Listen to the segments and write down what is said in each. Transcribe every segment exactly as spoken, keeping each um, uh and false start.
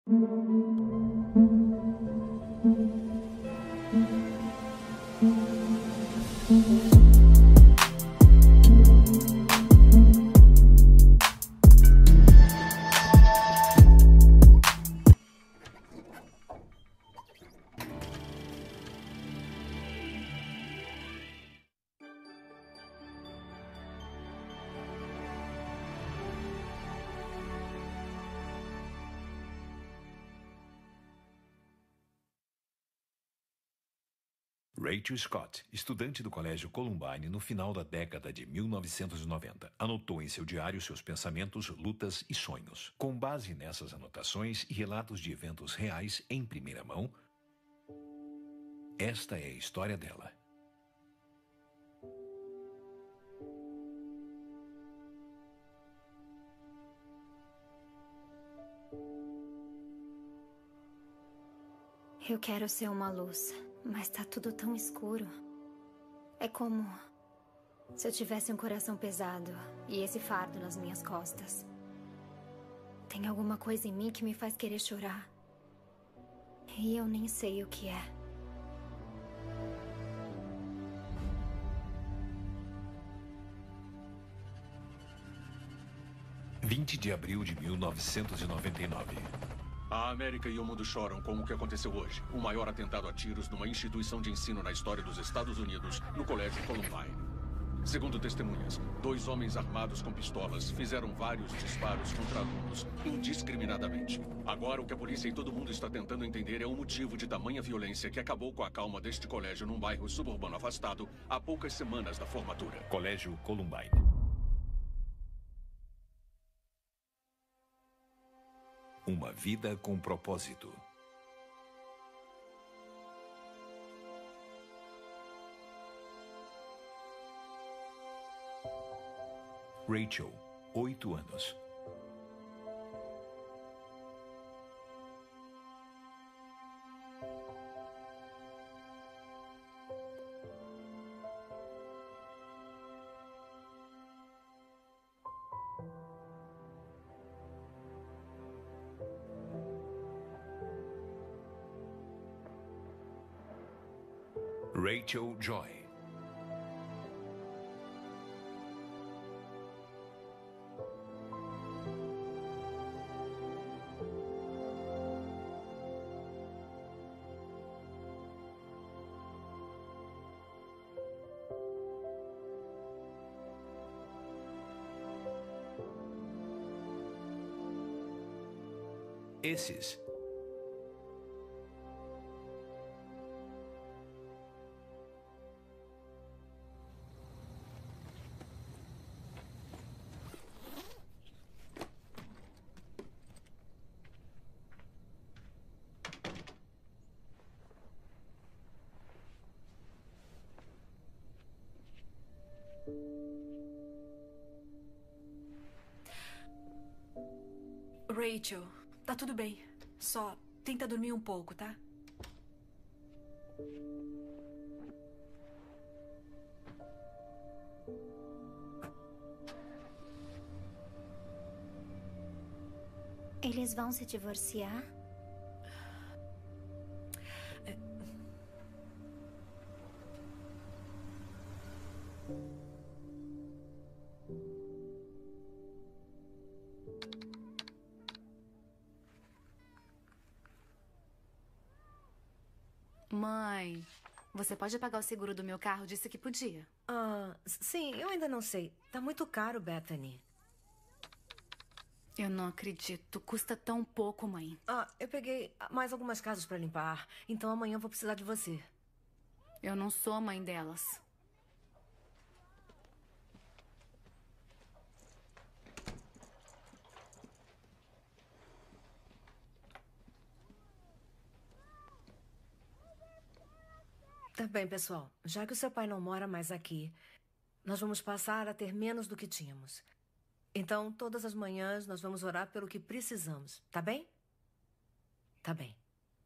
Rachel Scott, estudante do Colégio Columbine no final da década de mil novecentos e noventa, anotou em seu diário seus pensamentos, lutas e sonhos. Com base nessas anotações e relatos de eventos reais em primeira mão, esta é a história dela. Eu quero ser uma luz. Mas tá tudo tão escuro. É como se eu tivesse um coração pesado e esse fardo nas minhas costas. Tem alguma coisa em mim que me faz querer chorar. E eu nem sei o que é. vinte de abril de mil novecentos e noventa e nove. A América e o mundo choram com o que aconteceu hoje. O maior atentado a tiros numa instituição de ensino na história dos Estados Unidos, no Colégio Columbine. Segundo testemunhas, dois homens armados com pistolas fizeram vários disparos contra alunos, indiscriminadamente. Agora, o que a polícia e todo mundo está tentando entender é o motivo de tamanha violência que acabou com a calma deste colégio num bairro suburbano afastado há poucas semanas da formatura. Colégio Columbine. Uma vida com propósito. Rachel, oito anos. Rachel Joy. Esses Rachel, tá tudo bem. Só tenta dormir um pouco, tá? Eles vão se divorciar? É... Mãe, você pode pagar o seguro do meu carro? Disse que podia. Ah, sim, eu ainda não sei. Tá muito caro, Bethany. Eu não acredito. Custa tão pouco, mãe. Ah, eu peguei mais algumas casas pra limpar. Então amanhã eu vou precisar de você. Eu não sou a mãe delas. Tá bem, pessoal. Já que o seu pai não mora mais aqui, nós vamos passar a ter menos do que tínhamos. Então, todas as manhãs, nós vamos orar pelo que precisamos. Tá bem? Tá bem.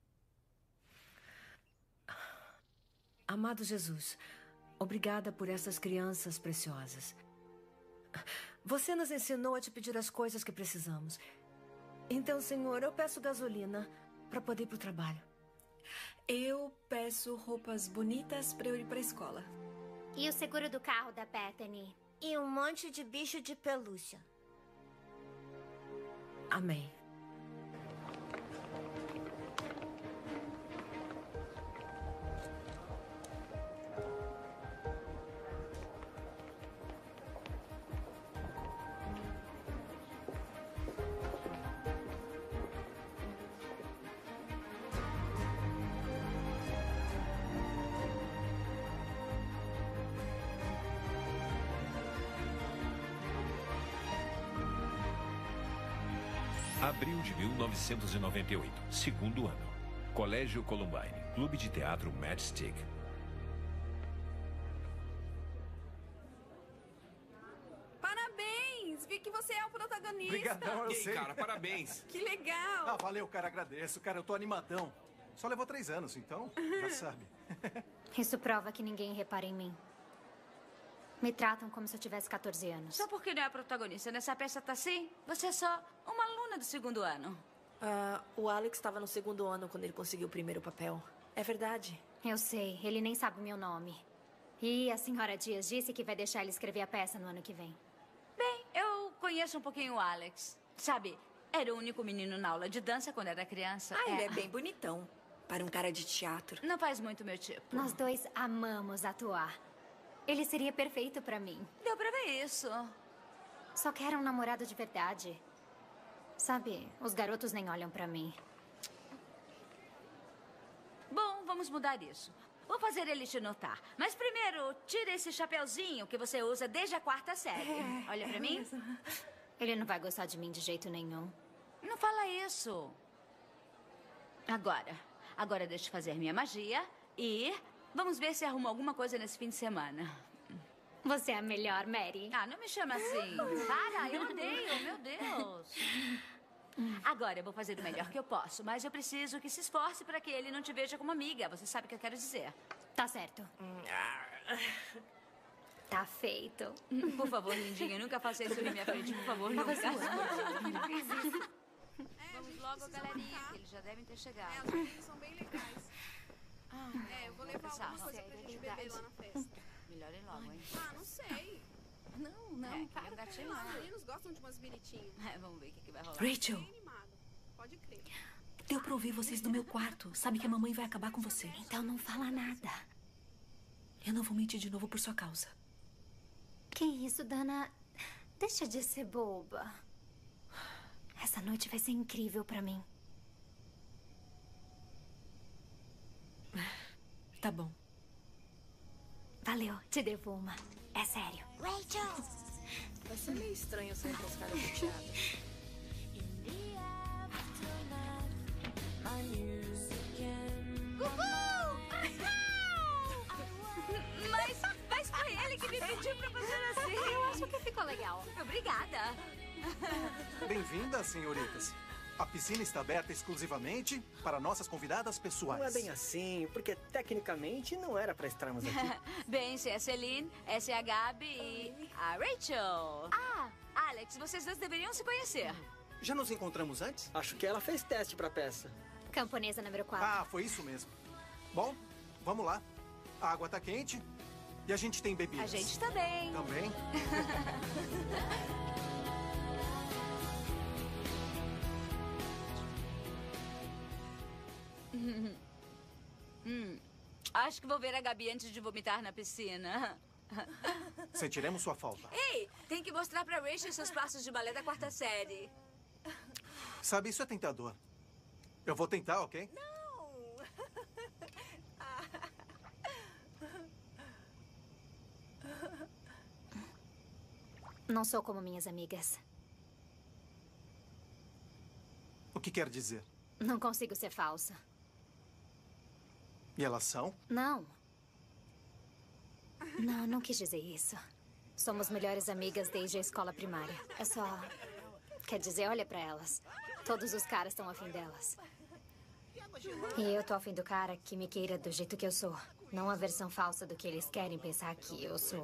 Amado Jesus, obrigada por essas crianças preciosas. Você nos ensinou a te pedir as coisas que precisamos. Então, senhor, eu peço gasolina para poder ir pro trabalho. Eu peço roupas bonitas pra eu ir pra escola. E o seguro do carro da Bethany? E um monte de bicho de pelúcia. Amém. Abril de mil novecentos e noventa e oito, segundo ano. Colégio Columbine, Clube de Teatro Matchstick. Parabéns! Vi que você é o protagonista. Obrigadão, eu E aí, sei. cara, parabéns. Que legal! Ah, valeu, cara, agradeço. Cara, eu tô animadão. Só levou três anos, então já sabe. Isso prova que ninguém repara em mim. Me tratam como se eu tivesse quatorze anos. Só porque não é a protagonista nessa peça tá assim? Você é só uma aluna do segundo ano. Ah, o Alex estava no segundo ano quando ele conseguiu o primeiro papel. É verdade. Eu sei, ele nem sabe o meu nome. E a senhora Dias disse que vai deixar ele escrever a peça no ano que vem. Bem, eu conheço um pouquinho o Alex. Sabe, era o único menino na aula de dança quando era criança. Ah, ele é bem bonitão. Para um cara de teatro. Não faz muito meu tipo. Nós dois amamos atuar. Ele seria perfeito pra mim. Deu pra ver isso. Só quero um namorado de verdade. Sabe, os garotos nem olham pra mim. Bom, vamos mudar isso. Vou fazer ele te notar. Mas primeiro, tira esse chapeuzinho que você usa desde a quarta série. É, Olha pra é mim. mesmo. Ele não vai gostar de mim de jeito nenhum. Não fala isso. Agora, agora deixa eu fazer minha magia e vamos ver se arruma alguma coisa nesse fim de semana. Você é a melhor, Mary. Ah, não me chama assim. Para, eu odeio, meu Deus. Agora eu vou fazer o melhor que eu posso, mas eu preciso que se esforce para que ele não te veja como amiga. Você sabe o que eu quero dizer. Tá certo. Tá feito. Por favor, lindinha, nunca faça isso na minha frente. Por favor, nunca. Vamos logo, galerinha, que eles já devem ter chegado. É, as meninas são bem legais. Ah, É, eu vou levar pensar. alguma coisa pra gente beber lá na festa. Melhor ir logo, hein? Ah, não sei. Não, não, É, para, um gatinho. Os meninos gostam de umas bonitinhas. É, vamos ver o que, que vai rolar. Rachel, Bem animado. Pode crer. deu pra ouvir vocês do meu quarto. Sabe que a mamãe vai acabar com você. Então não fala nada. Eu não vou mentir de novo por sua causa. Que isso, Dana? Deixa de ser boba. Essa noite vai ser incrível pra mim. Tá bom. Valeu, te devo uma. É sério. Rachel! Vai ser meio estranho sair com os caras do teatro. Mas, mas foi ele que me pediu pra fazer assim. Eu acho que ficou legal. Obrigada. Bem-vindas, senhoritas. A piscina está aberta exclusivamente para nossas convidadas pessoais. Não é bem assim, porque tecnicamente não era pra estarmos aqui. Bem, essa é a Celine, essa é a Gabi e a Rachel. Ah, Alex, vocês dois deveriam se conhecer. Já nos encontramos antes? Acho que ela fez teste pra peça. Camponesa número quatro. Ah, foi isso mesmo. Bom, vamos lá. A água tá quente e a gente tem bebidas. A gente também. Também. hum, acho que vou ver a Gabi antes de vomitar na piscina. Sentiremos sua falta. Ei, tem que mostrar pra Rachel seus passos de balé da quarta série. Sabe, isso é tentador. Eu vou tentar, ok? Não! Não sou como minhas amigas. O que quer dizer? Não consigo ser falsa. E elas são? Não. Não, não quis dizer isso. Somos melhores amigas desde a escola primária. É só... Quer dizer, olha pra elas. Todos os caras estão afim delas. E eu tô afim do cara que me queira do jeito que eu sou. Não a versão falsa do que eles querem pensar que eu sou.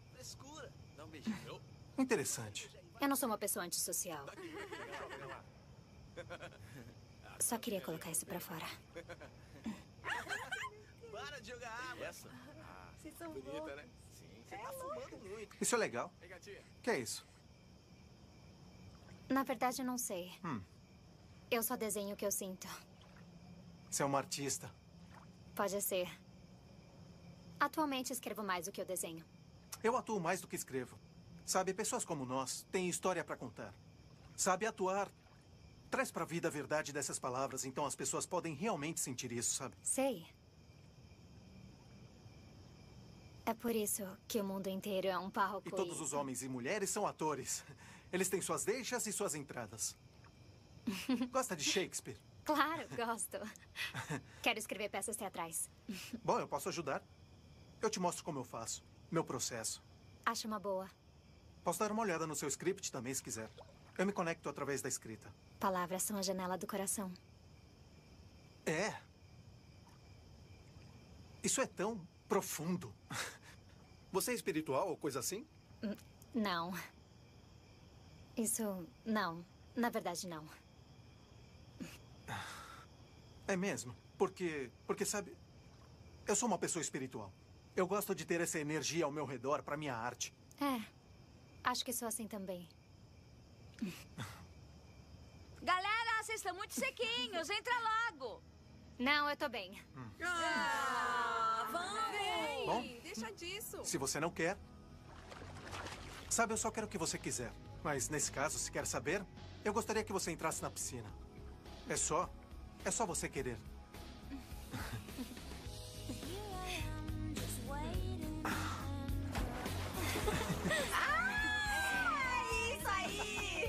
Interessante. Eu não sou uma pessoa antissocial. Só queria colocar isso pra fora. Para de jogar água. Essa? Ah, Vocês são bonita, loucos. né? Sim, você tá fumando muito. Isso é legal. Ei, gatinha. Que é isso? Na verdade, não sei. Hum. Eu só desenho o que eu sinto. Você é uma artista. Pode ser. Atualmente escrevo mais do que eu desenho. Eu atuo mais do que escrevo. Sabe, pessoas como nós têm história pra contar. Sabe, atuar traz pra vida a verdade dessas palavras, então as pessoas podem realmente sentir isso, sabe? Sei. É por isso que o mundo inteiro é um palco. E todos os homens e mulheres são atores. Eles têm suas deixas e suas entradas. Gosta de Shakespeare? Claro, gosto. Quero escrever peças teatrais. Bom, eu posso ajudar. Eu te mostro como eu faço. Meu processo. Acho uma boa. Posso dar uma olhada no seu script também, se quiser. Eu me conecto através da escrita. Palavras são a janela do coração. É. Isso é tão profundo. Você é espiritual ou coisa assim? N- Não. Isso... não. Na verdade, não. É mesmo? Porque... Porque, sabe... Eu sou uma pessoa espiritual. Eu gosto de ter essa energia ao meu redor para minha arte. É. Acho que sou assim também. Galera, vocês estão muito sequinhos. Entra logo. Não, eu tô bem. Ah, vamos! Bom? Deixa disso. Se você não quer... Sabe, eu só quero o que você quiser. Mas, nesse caso, se quer saber, eu gostaria que você entrasse na piscina. É só... É só você querer. Ah, isso aí!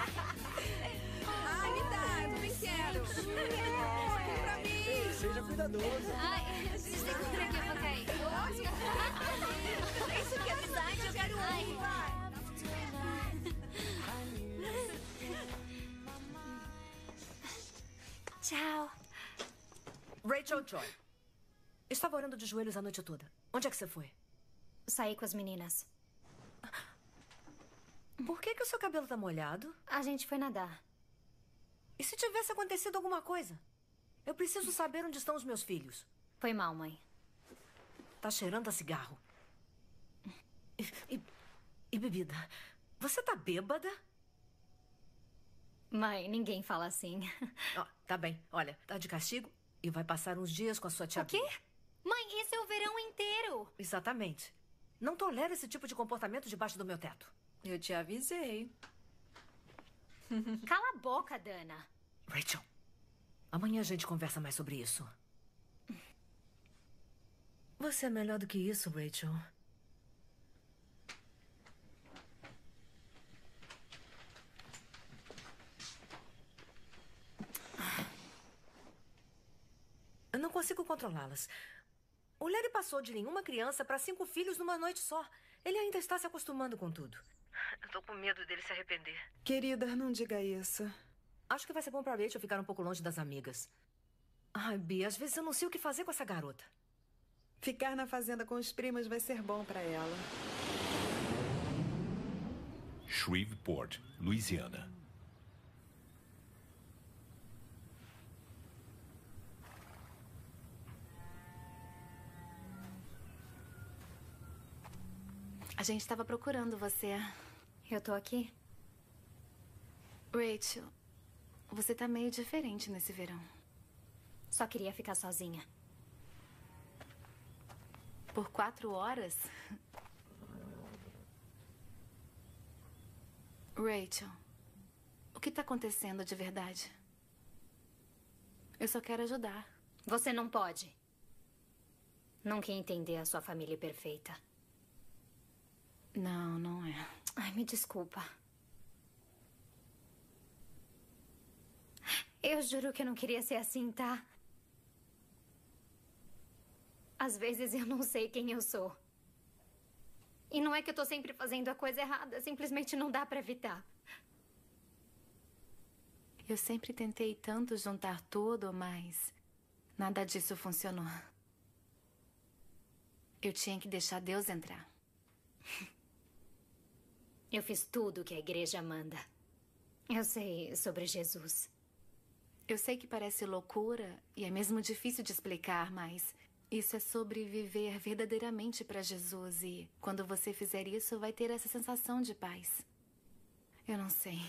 Ai, me dá, eu também quero. Aqui pra mim. Ei, seja cuidadoso. Ai, vocês têm que vir aqui, eu vou cair. Isso que é amizade, eu quero um, vai! Tchau. Rachel Joy. Estava orando de joelhos a noite toda. Onde é que você foi? Saí com as meninas. Por que que o seu cabelo tá molhado? A gente foi nadar. E se tivesse acontecido alguma coisa? Eu preciso saber onde estão os meus filhos. Foi mal, mãe. Tá cheirando a cigarro. E, e, e bebida. Você tá bêbada? Mãe, ninguém fala assim. Ó, tá bem. Olha, tá de castigo e vai passar uns dias com a sua tia. O quê? Bia. Mãe, esse é o verão inteiro. Exatamente. Não tolero esse tipo de comportamento debaixo do meu teto. Eu te avisei. Cala a boca, Dana. Rachel, amanhã a gente conversa mais sobre isso. Você é melhor do que isso, Rachel. Eu não consigo controlá-las. O Larry passou de nenhuma criança para cinco filhos numa noite só. Ele ainda está se acostumando com tudo. Eu tô com medo dele se arrepender. Querida, não diga isso. Acho que vai ser bom pra Rachel ficar um pouco longe das amigas. Ai, Bia, às vezes eu não sei o que fazer com essa garota. Ficar na fazenda com os primos vai ser bom pra ela. Shreveport, Louisiana. A gente estava procurando você. Eu tô aqui. Rachel, você tá meio diferente nesse verão. Só queria ficar sozinha. Por quatro horas? Rachel, o que tá acontecendo de verdade? Eu só quero ajudar. Você não pode. Nunca ia entender a sua família perfeita. Não, não é. Ai, me desculpa. Eu juro que eu não queria ser assim, tá? Às vezes eu não sei quem eu sou. E não é que eu tô sempre fazendo a coisa errada, simplesmente não dá pra evitar. Eu sempre tentei tanto juntar tudo, mas nada disso funcionou. Eu tinha que deixar Deus entrar. Eu fiz tudo o que a igreja manda. Eu sei sobre Jesus. Eu sei que parece loucura e é mesmo difícil de explicar, mas isso é sobre viver verdadeiramente para Jesus e quando você fizer isso, vai ter essa sensação de paz. Eu não sei.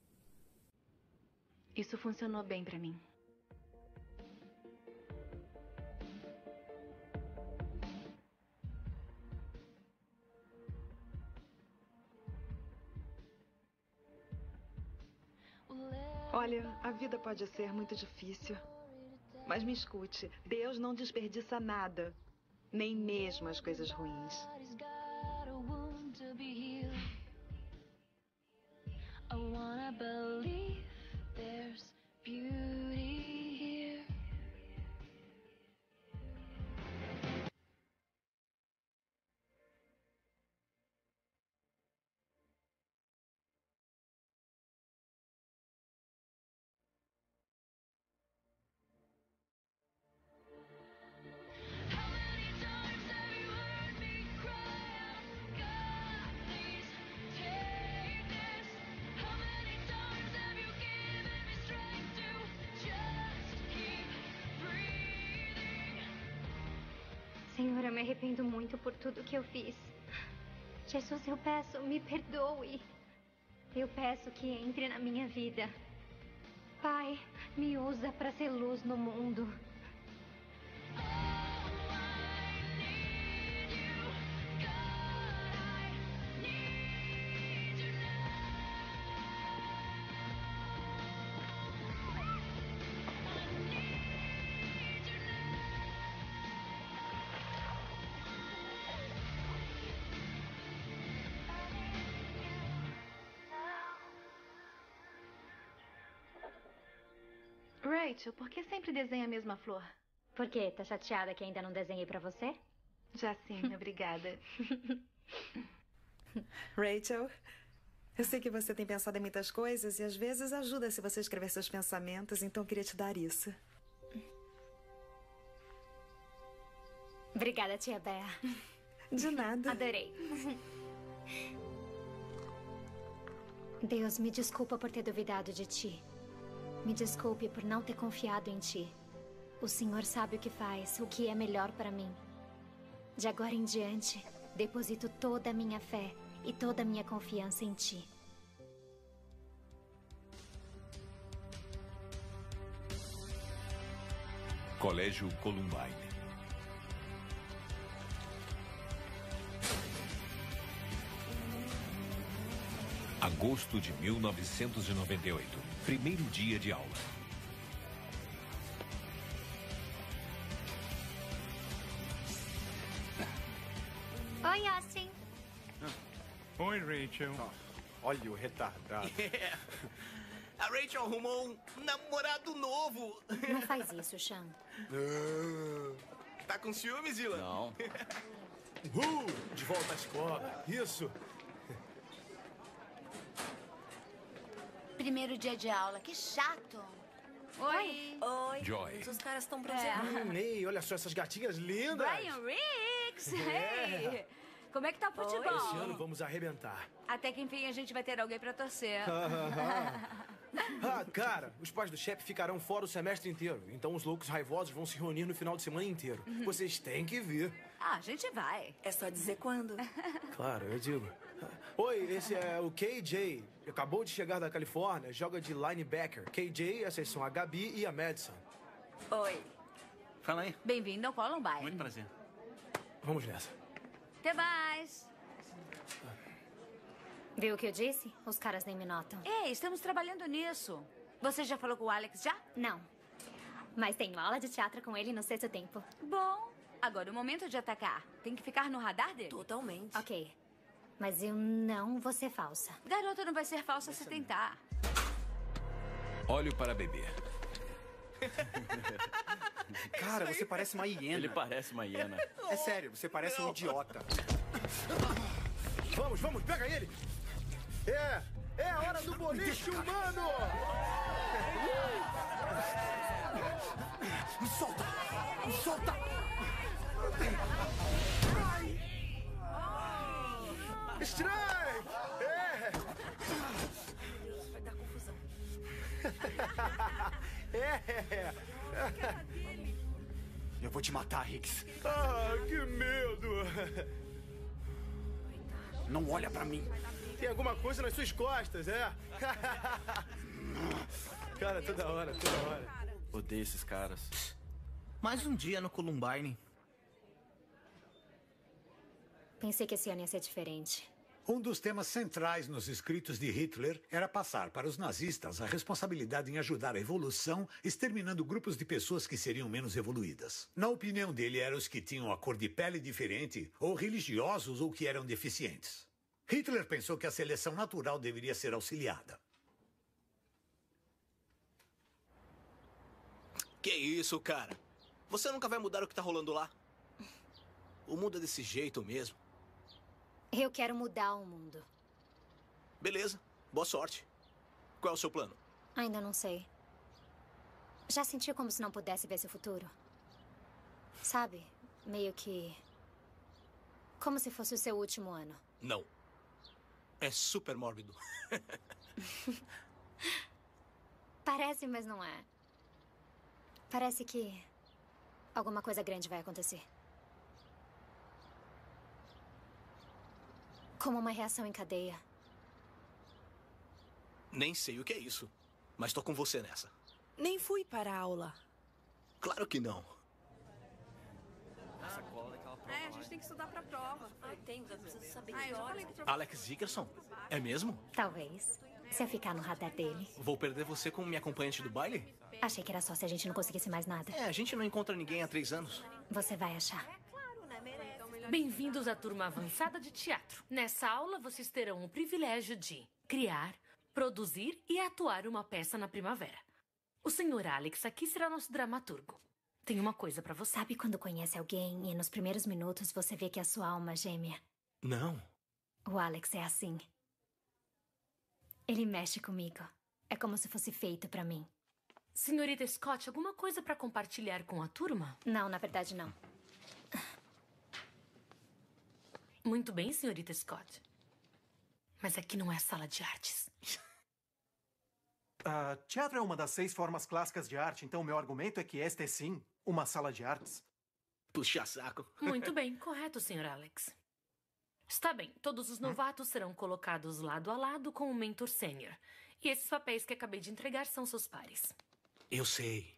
Isso funcionou bem para mim. Olha, a vida pode ser muito difícil. Mas me escute, Deus não desperdiça nada. Nem mesmo as coisas ruins. I wanna believe there's beauty here. Senhor, eu me arrependo muito por tudo que eu fiz. Jesus, eu peço, me perdoe. Eu peço que entre na minha vida. Pai, me usa para ser luz no mundo. Rachel, por que sempre desenha a mesma flor? Por quê? Tá chateada que ainda não desenhei pra você? Já sim, obrigada. Rachel, eu sei que você tem pensado em muitas coisas e às vezes ajuda se você escrever seus pensamentos, então eu queria te dar isso. Obrigada, tia Bea. De nada. Adorei. Deus, me desculpa por ter duvidado de ti. Me desculpe por não ter confiado em ti. O Senhor sabe o que faz, o que é melhor para mim. De agora em diante, deposito toda a minha fé e toda a minha confiança em ti. Colégio Columbine. Agosto de mil novecentos e noventa e oito. Primeiro dia de aula. Oi, Austin. Oi, Rachel. Olha o retardado. É. A Rachel arrumou um namorado novo. Não faz isso, Sean. Tá com ciúmes, Dylan? Não. Uhul! De volta à escola. Isso. Primeiro dia de aula, que chato. Oi. Oi. Joy. Os caras estão É. bronzeados. Ei, olha só essas gatinhas lindas. Brian Riggs, É. hey. Como é que tá o futebol? Esse ano vamos arrebentar. Até que enfim a gente vai ter alguém pra torcer. Ah, cara, os pais do chefe ficarão fora o semestre inteiro. Então os loucos raivosos vão se reunir no final de semana inteiro. Vocês têm que vir. Ah, a gente vai. É só dizer quando. Claro, eu digo. Oi, esse é o K J. Acabou de chegar da Califórnia, joga de linebacker. K J, essas são a Gabi e a Madison. Oi. Fala aí. Bem-vindo ao Columbine. Muito prazer. Vamos nessa. Até mais. Viu o que eu disse? Os caras nem me notam. Ei, estamos trabalhando nisso. Você já falou com o Alex já? Não. Mas tenho aula de teatro com ele no sexto tempo. Bom, agora é o momento de atacar. Tem que ficar no radar dele. Totalmente. Ok. Mas eu não vou ser falsa. Garota não vai ser falsa se tentar. Olho para beber. Cara, você parece uma hiena. Ele parece uma hiena. É sério, você parece um idiota. Vamos, vamos, pega ele! É, é a hora do boliche humano! Me solta! Me solta! Strike! É! Vai dar confusão. É. Eu vou te matar, Hicks. Ah, que medo. Não olha pra mim. Tem alguma coisa nas suas costas, é? Cara, toda hora, toda hora. Odeio esses caras. Mais um dia no Columbine. Pensei que esse ano ia ser diferente. Um dos temas centrais nos escritos de Hitler era passar para os nazistas a responsabilidade em ajudar a evolução, exterminando grupos de pessoas que seriam menos evoluídas. Na opinião dele, eram os que tinham a cor de pele diferente, ou religiosos, ou que eram deficientes. Hitler pensou que a seleção natural deveria ser auxiliada. Que isso, cara? Você nunca vai mudar o que tá rolando lá? O mundo é desse jeito mesmo. Eu quero mudar o mundo. Beleza, boa sorte. Qual é o seu plano? Ainda não sei. Já sentiu como se não pudesse ver seu futuro? Sabe, meio que... como se fosse o seu último ano. Não. É super mórbido. Parece, mas não é. Parece que alguma coisa grande vai acontecer. Como uma reação em cadeia. Nem sei o que é isso, mas tô com você nessa. Nem fui para a aula. Claro que não. É, a gente tem que estudar pra prova. Ah, tem, eu preciso saber. Ah, eu já falei pro Alex Zickerson? É mesmo? Talvez. Se eu ficar no radar dele. Vou perder você como minha acompanhante do baile? Achei que era só se a gente não conseguisse mais nada. É, a gente não encontra ninguém há três anos. Você vai achar. Bem-vindos à turma avançada de teatro. Nessa aula, vocês terão o privilégio de criar, produzir e atuar uma peça na primavera. O senhor Alex aqui será nosso dramaturgo. Tem uma coisa pra você. Sabe quando conhece alguém e nos primeiros minutos você vê que é a sua alma gêmea? Não. O Alex é assim. Ele mexe comigo. É como se fosse feito pra mim. Senhorita Scott, alguma coisa pra compartilhar com a turma? Não, na verdade não. Muito bem, senhorita Scott. Mas aqui não é sala de artes. Uh, teatro é uma das seis formas clássicas de arte, então meu argumento é que esta é sim uma sala de artes. Puxa saco. Muito bem, correto, senhor Alex. Está bem, todos os novatos serão colocados lado a lado com o mentor sênior. E esses papéis que acabei de entregar são seus pares. Eu sei.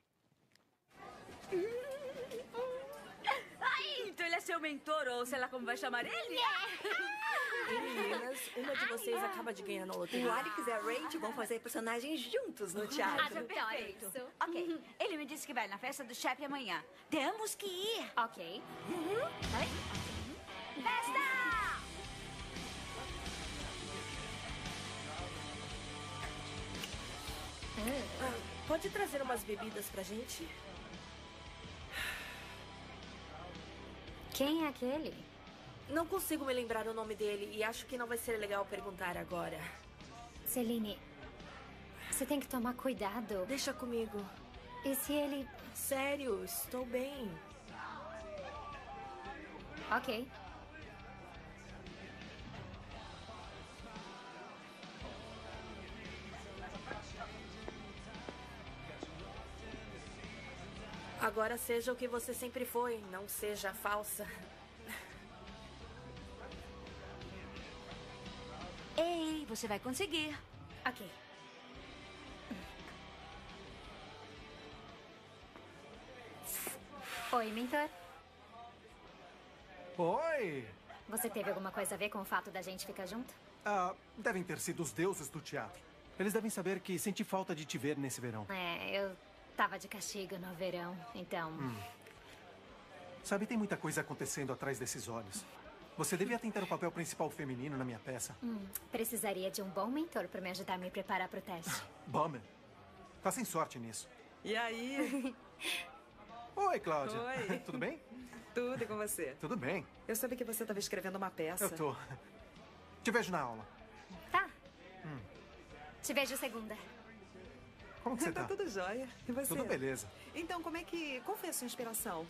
Ai, então ele é seu mentor, ou sei lá como vai chamar ele? Meninas, uma de vocês acaba de ganhar na loteria. O Alex e a Rachel vão fazer personagens juntos no teatro. Ah, já pensou isso? Ok, ele me disse que vai na festa do chefe amanhã. Temos que ir. Ok. Uhum. Vai? Festa! Ah, pode trazer umas bebidas pra gente? Quem é aquele? Não consigo me lembrar o nome dele e acho que não vai ser legal perguntar agora. Celine, você tem que tomar cuidado. Deixa comigo. E se ele... Sério, estou bem. Ok. Agora seja o que você sempre foi, não seja falsa. Ei, você vai conseguir. Ok. Oi, mentor. Oi! Você teve alguma coisa a ver com o fato da gente ficar junto? Ah, devem ter sido os deuses do teatro. Eles devem saber que senti falta de te ver nesse verão. É, eu tava de castigo no verão, então... Hum. Sabe, tem muita coisa acontecendo atrás desses olhos. Você devia tentar o papel principal feminino na minha peça. Hum, precisaria de um bom mentor para me ajudar a me preparar pro teste. Bummer. Tá sem sorte nisso. E aí? Oi, Cláudia. Oi. Tudo bem? Tudo e com você? Tudo bem. Eu sabia que você estava escrevendo uma peça. Eu tô. Te vejo na aula. Tá. Hum. Te vejo segunda. Como que você tá? Tá tudo jóia. E você? Tudo beleza. Então, como é que... Qual foi a sua inspiração?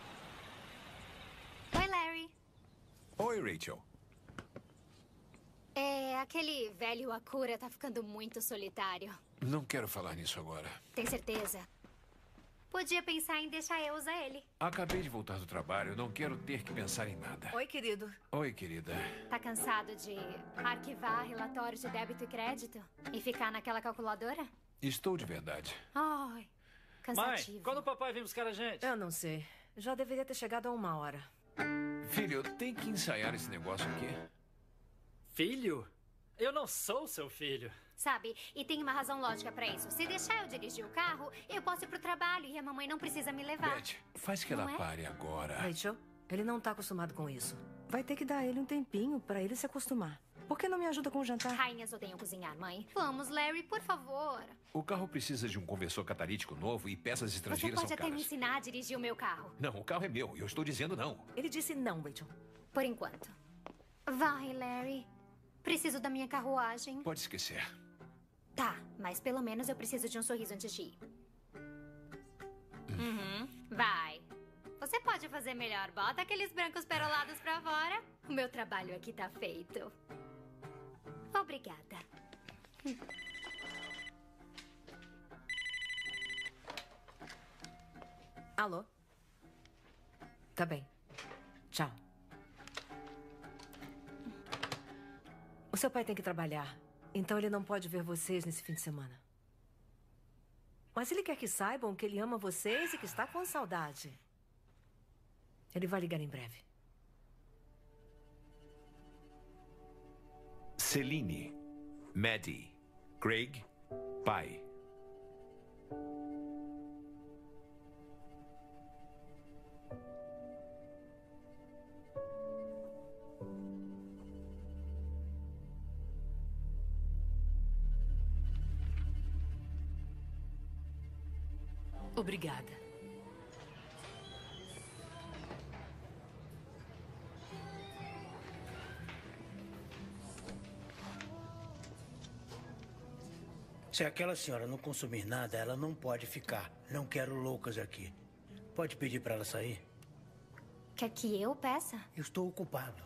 Oi, Larry. Oi, Rachel. É, aquele velho Akura tá ficando muito solitário. Não quero falar nisso agora. Tem certeza? Podia pensar em deixar eu usar ele. Acabei de voltar do trabalho. Não quero ter que pensar em nada. Oi, querido. Oi, querida. Tá cansado de arquivar relatórios de débito e crédito? E ficar naquela calculadora? Estou de verdade. Ai, cansativo. Mãe, quando o papai vem buscar a gente? Eu não sei. Já deveria ter chegado há uma hora. Filho, tem que ensaiar esse negócio aqui. Filho? Eu não sou seu filho. Sabe, e tem uma razão lógica pra isso. Se deixar eu dirigir o carro, eu posso ir pro trabalho e a mamãe não precisa me levar. Beth, faz que Não ela é? pare agora. Rachel, ele não tá acostumado com isso. Vai ter que dar ele um tempinho pra ele se acostumar. Por que não me ajuda com o jantar? Rainhas odeiam cozinhar, mãe. Vamos, Larry, por favor. O carro precisa de um conversor catalítico novo e peças Você estrangeiras pode são até me caras. ensinar a dirigir o meu carro. Não, o carro é meu. Eu estou dizendo não. Ele disse não, Rachel. Por enquanto. Vai, Larry. Preciso da minha carruagem. Pode esquecer. Tá, mas pelo menos eu preciso de um sorriso antes de ir. Uhum. Vai. Você pode fazer melhor. Bota aqueles brancos perolados pra fora. O meu trabalho aqui tá feito. Obrigada. Alô? Tá bem. Tchau. O seu pai tem que trabalhar, então ele não pode ver vocês nesse fim de semana. Mas ele quer que saibam que ele ama vocês e que está com saudade. Ele vai ligar em breve. Celine, Maddie, Craig, pai. Obrigada. Se aquela senhora não consumir nada, ela não pode ficar. Não quero loucas aqui. Pode pedir para ela sair? Quer que eu peça? Eu estou ocupado.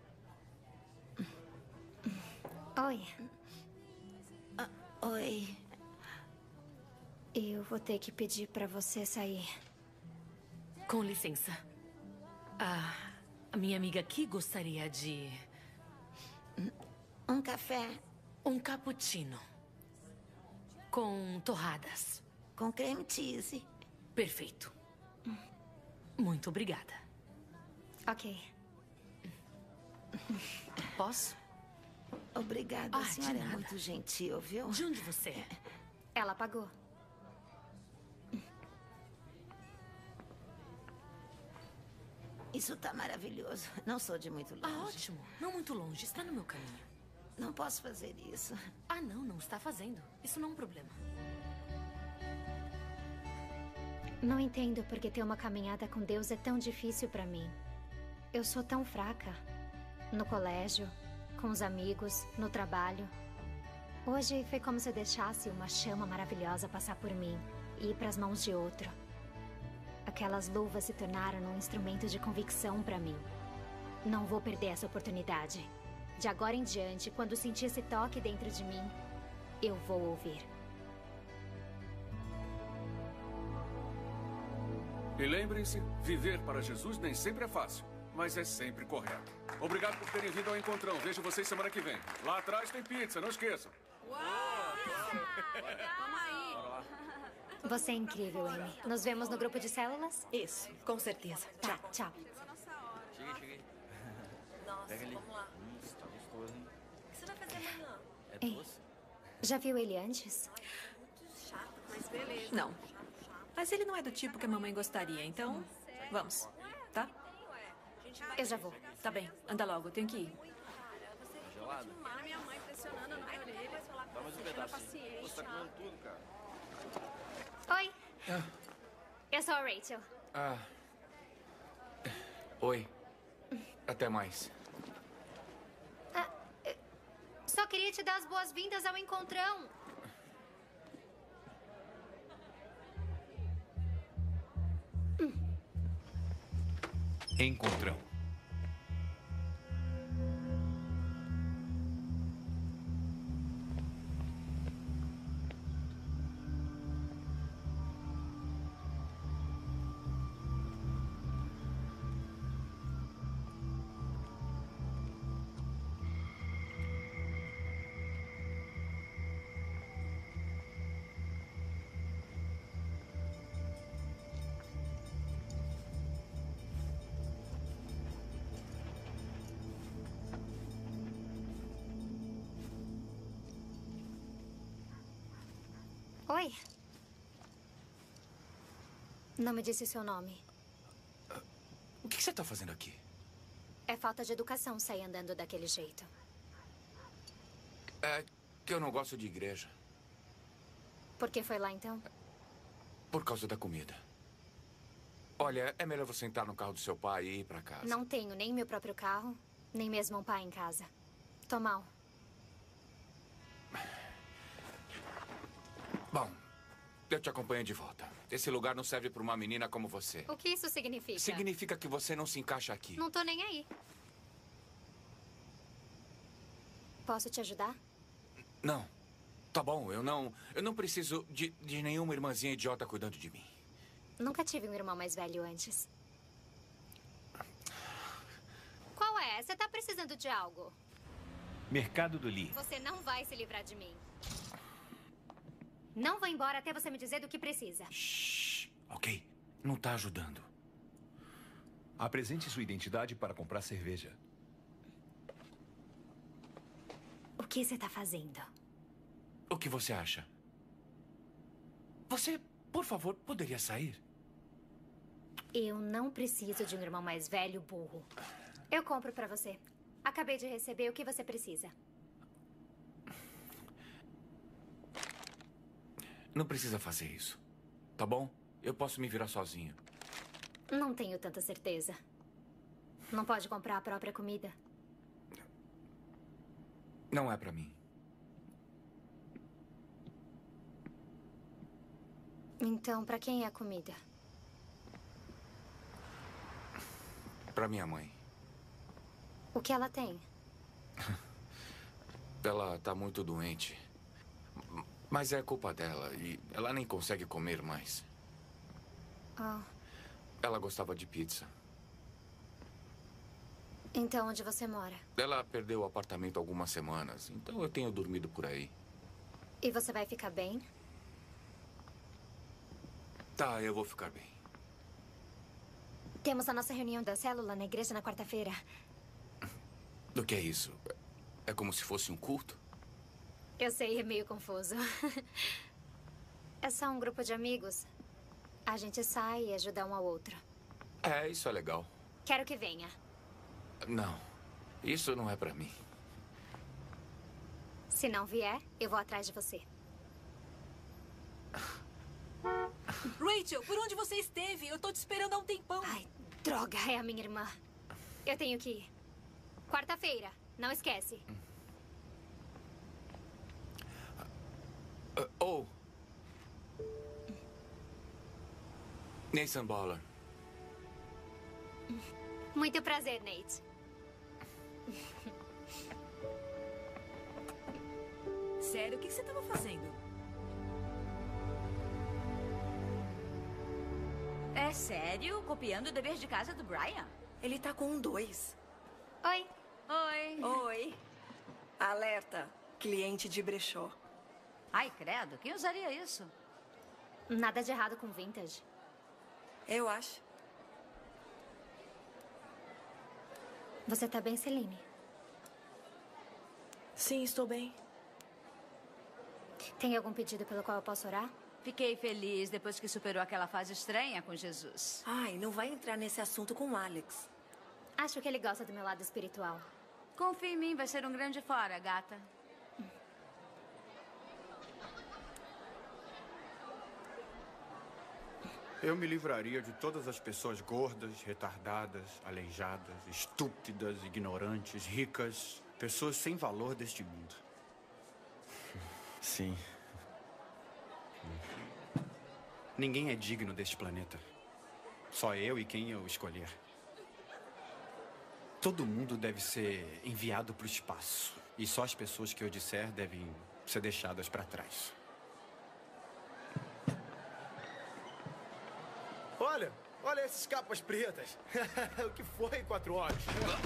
Oi. Ah, oi. Eu vou ter que pedir pra você sair. Com licença. Ah, a minha amiga aqui gostaria de... Um café? Um cappuccino. Com torradas. Com creme cheese. Perfeito. Muito obrigada. Ok. Posso? Obrigada, Ah, a de senhora é nada. muito gentil, viu? De onde você é? Ela pagou. Isso tá maravilhoso. Não sou de muito longe. Ah, ótimo. Não muito longe. Está no meu caminho. Não posso fazer isso. Ah, não. Não está fazendo. Isso não é um problema. Não entendo porque ter uma caminhada com Deus é tão difícil pra mim. Eu sou tão fraca. No colégio, com os amigos, no trabalho. Hoje foi como se eu deixasse uma chama maravilhosa passar por mim e ir pras mãos de outro. Aquelas luvas se tornaram um instrumento de convicção pra mim. Não vou perder essa oportunidade. De agora em diante, quando sentir esse toque dentro de mim, eu vou ouvir. E lembrem-se, viver para Jesus nem sempre é fácil, mas é sempre correto. Obrigado por terem vindo ao encontrão. Vejo vocês semana que vem. Lá atrás tem pizza, não esqueçam. Você é incrível, Amy. Nos vemos no grupo de células? Isso, com certeza. Tá, tchau. Cheguei, cheguei. Nossa, Pega ali. vamos lá. Hum, tá gostoso, hein? O que você vai fazer amanhã? É Ei, doce? já viu ele antes? Chato, mas beleza. Não. Mas ele não é do tipo que a mamãe gostaria, então vamos, tá? Eu já vou. Tá bem, anda logo, eu tenho que ir. Gelado? Minha mãe pressionando na minha orelha. Dá mais um pedacinho. Você tá comendo tudo, cara. Oi. Eu sou a Rachel. Ah. Oi. Até mais. Ah, eu só queria te dar as boas-vindas ao encontrão. Encontrão. Oi. Não me disse o seu nome. O que você tá fazendo aqui? É falta de educação sair andando daquele jeito. É que eu não gosto de igreja. Por que foi lá, então? Por causa da comida. Olha, é melhor você entrar no carro do seu pai e ir pra casa. Não tenho nem meu próprio carro, nem mesmo um pai em casa. Tô mal. Bom, eu te acompanho de volta. Esse lugar não serve pra uma menina como você. O que isso significa? Significa que você não se encaixa aqui. Não tô nem aí. Posso te ajudar? Não. Tá bom, eu não... Eu não preciso de, de nenhuma irmãzinha idiota cuidando de mim. Nunca tive um irmão mais velho antes. Qual é? Você tá precisando de algo? Mercado do Lee. Você não vai se livrar de mim. Não vou embora até você me dizer do que precisa. Shhh, ok? Não tá ajudando. Apresente sua identidade para comprar cerveja. O que você tá fazendo? O que você acha? Você, por favor, poderia sair? Eu não preciso de um irmão mais velho, burro. Eu compro pra você. Acabei de receber o que você precisa. Não precisa fazer isso, tá bom? Eu posso me virar sozinho. Não tenho tanta certeza. Não pode comprar a própria comida? Não é pra mim. Então, pra quem é a comida? Pra minha mãe. O que ela tem? Ela tá muito doente. Mas é culpa dela e ela nem consegue comer mais. Oh. Ela gostava de pizza. Então, onde você mora? Ela perdeu o apartamento há algumas semanas, então eu tenho dormido por aí. E você vai ficar bem? Tá, eu vou ficar bem. Temos a nossa reunião da célula na igreja na quarta-feira. O que é isso? É como se fosse um culto? Eu sei, é meio confuso. É só um grupo de amigos. A gente sai e ajuda um ao outro. É, isso é legal. Quero que venha. Não, isso não é pra mim. Se não vier, eu vou atrás de você. Rachel, por onde você esteve? Eu tô te esperando há um tempão. Ai, droga, é a minha irmã. Eu tenho que ir. Quarta-feira, não esquece. Uh, oh. Nathan Baller. Muito prazer, Nate. Sério, o que você estava fazendo? É sério? Copiando o dever de casa do Brian? Ele tá com um dois. Oi. Oi. Oi. Alerta. Cliente de brechó. Ai, credo. Quem usaria isso? Nada de errado com vintage. Eu acho. Você tá bem, Celine? Sim, estou bem. Tem algum pedido pelo qual eu posso orar? Fiquei feliz depois que superou aquela fase estranha com Jesus. Ai, não vai entrar nesse assunto com o Alex. Acho que ele gosta do meu lado espiritual. Confia em mim, vai ser um grande fora, gata. Eu me livraria de todas as pessoas gordas, retardadas, aleijadas, estúpidas, ignorantes, ricas, pessoas sem valor deste mundo. Sim. Ninguém é digno deste planeta. Só eu e quem eu escolher. Todo mundo deve ser enviado para o espaço. E só as pessoas que eu disser devem ser deixadas para trás. Olha, olha esses capas pretas. O que foi, quatro olhos?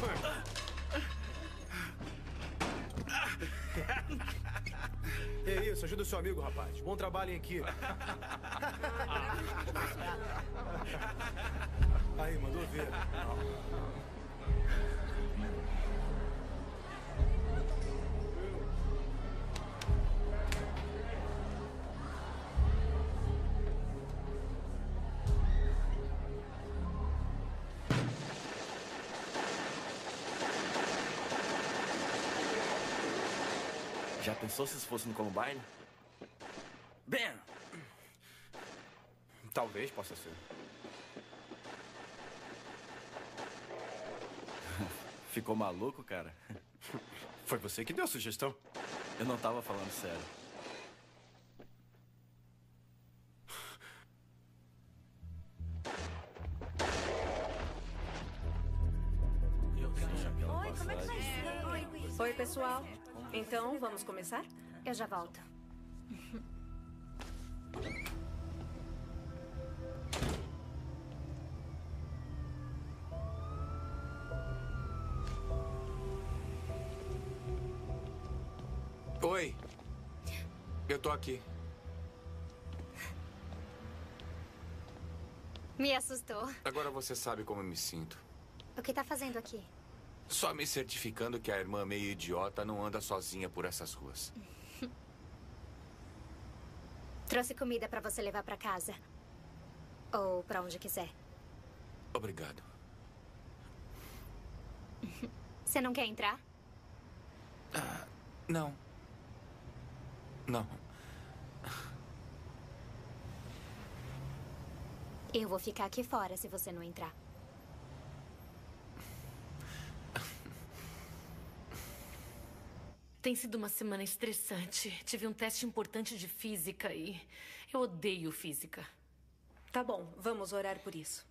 É isso, ajuda o seu amigo, rapaz. Bom trabalho em equipe. Aí, mandou ver. Já pensou se isso fosse no Columbine? Ben! Talvez possa ser. Ficou maluco, cara? Foi você que deu a sugestão. Eu não tava falando sério. Oi, como é que vai ser? Oi, pessoal. Então, vamos começar? Eu já volto. Oi. Eu tô aqui. Me assustou. Agora você sabe como eu me sinto. O que tá fazendo aqui? Só me certificando que a irmã meio idiota não anda sozinha por essas ruas. Trouxe comida pra você levar pra casa. Ou pra onde quiser. Obrigado. Você não quer entrar? Ah, não. Não. Eu vou ficar aqui fora se você não entrar. Tem sido uma semana estressante. Tive um teste importante de física e eu odeio física. Tá bom, vamos orar por isso.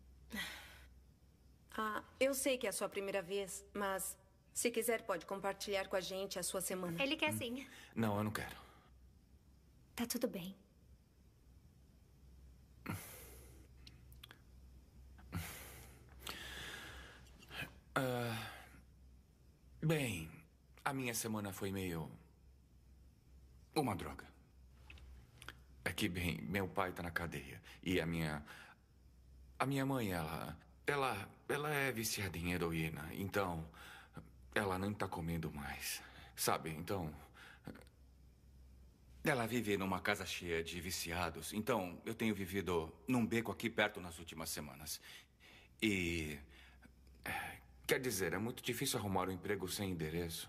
Ah, eu sei que é a sua primeira vez, mas se quiser pode compartilhar com a gente a sua semana. Ele quer sim. Não, eu não quero. Tá tudo bem. Ah, bem, a minha semana foi meio... uma droga. É que, bem, meu pai tá na cadeia. E a minha... A minha mãe, ela... Ela... Ela é viciada em heroína. Então... Ela nem tá comendo mais. Sabe, então... Ela vive numa casa cheia de viciados. Então, eu tenho vivido num beco aqui perto nas últimas semanas. E... Quer dizer, é muito difícil arrumar um emprego sem endereço.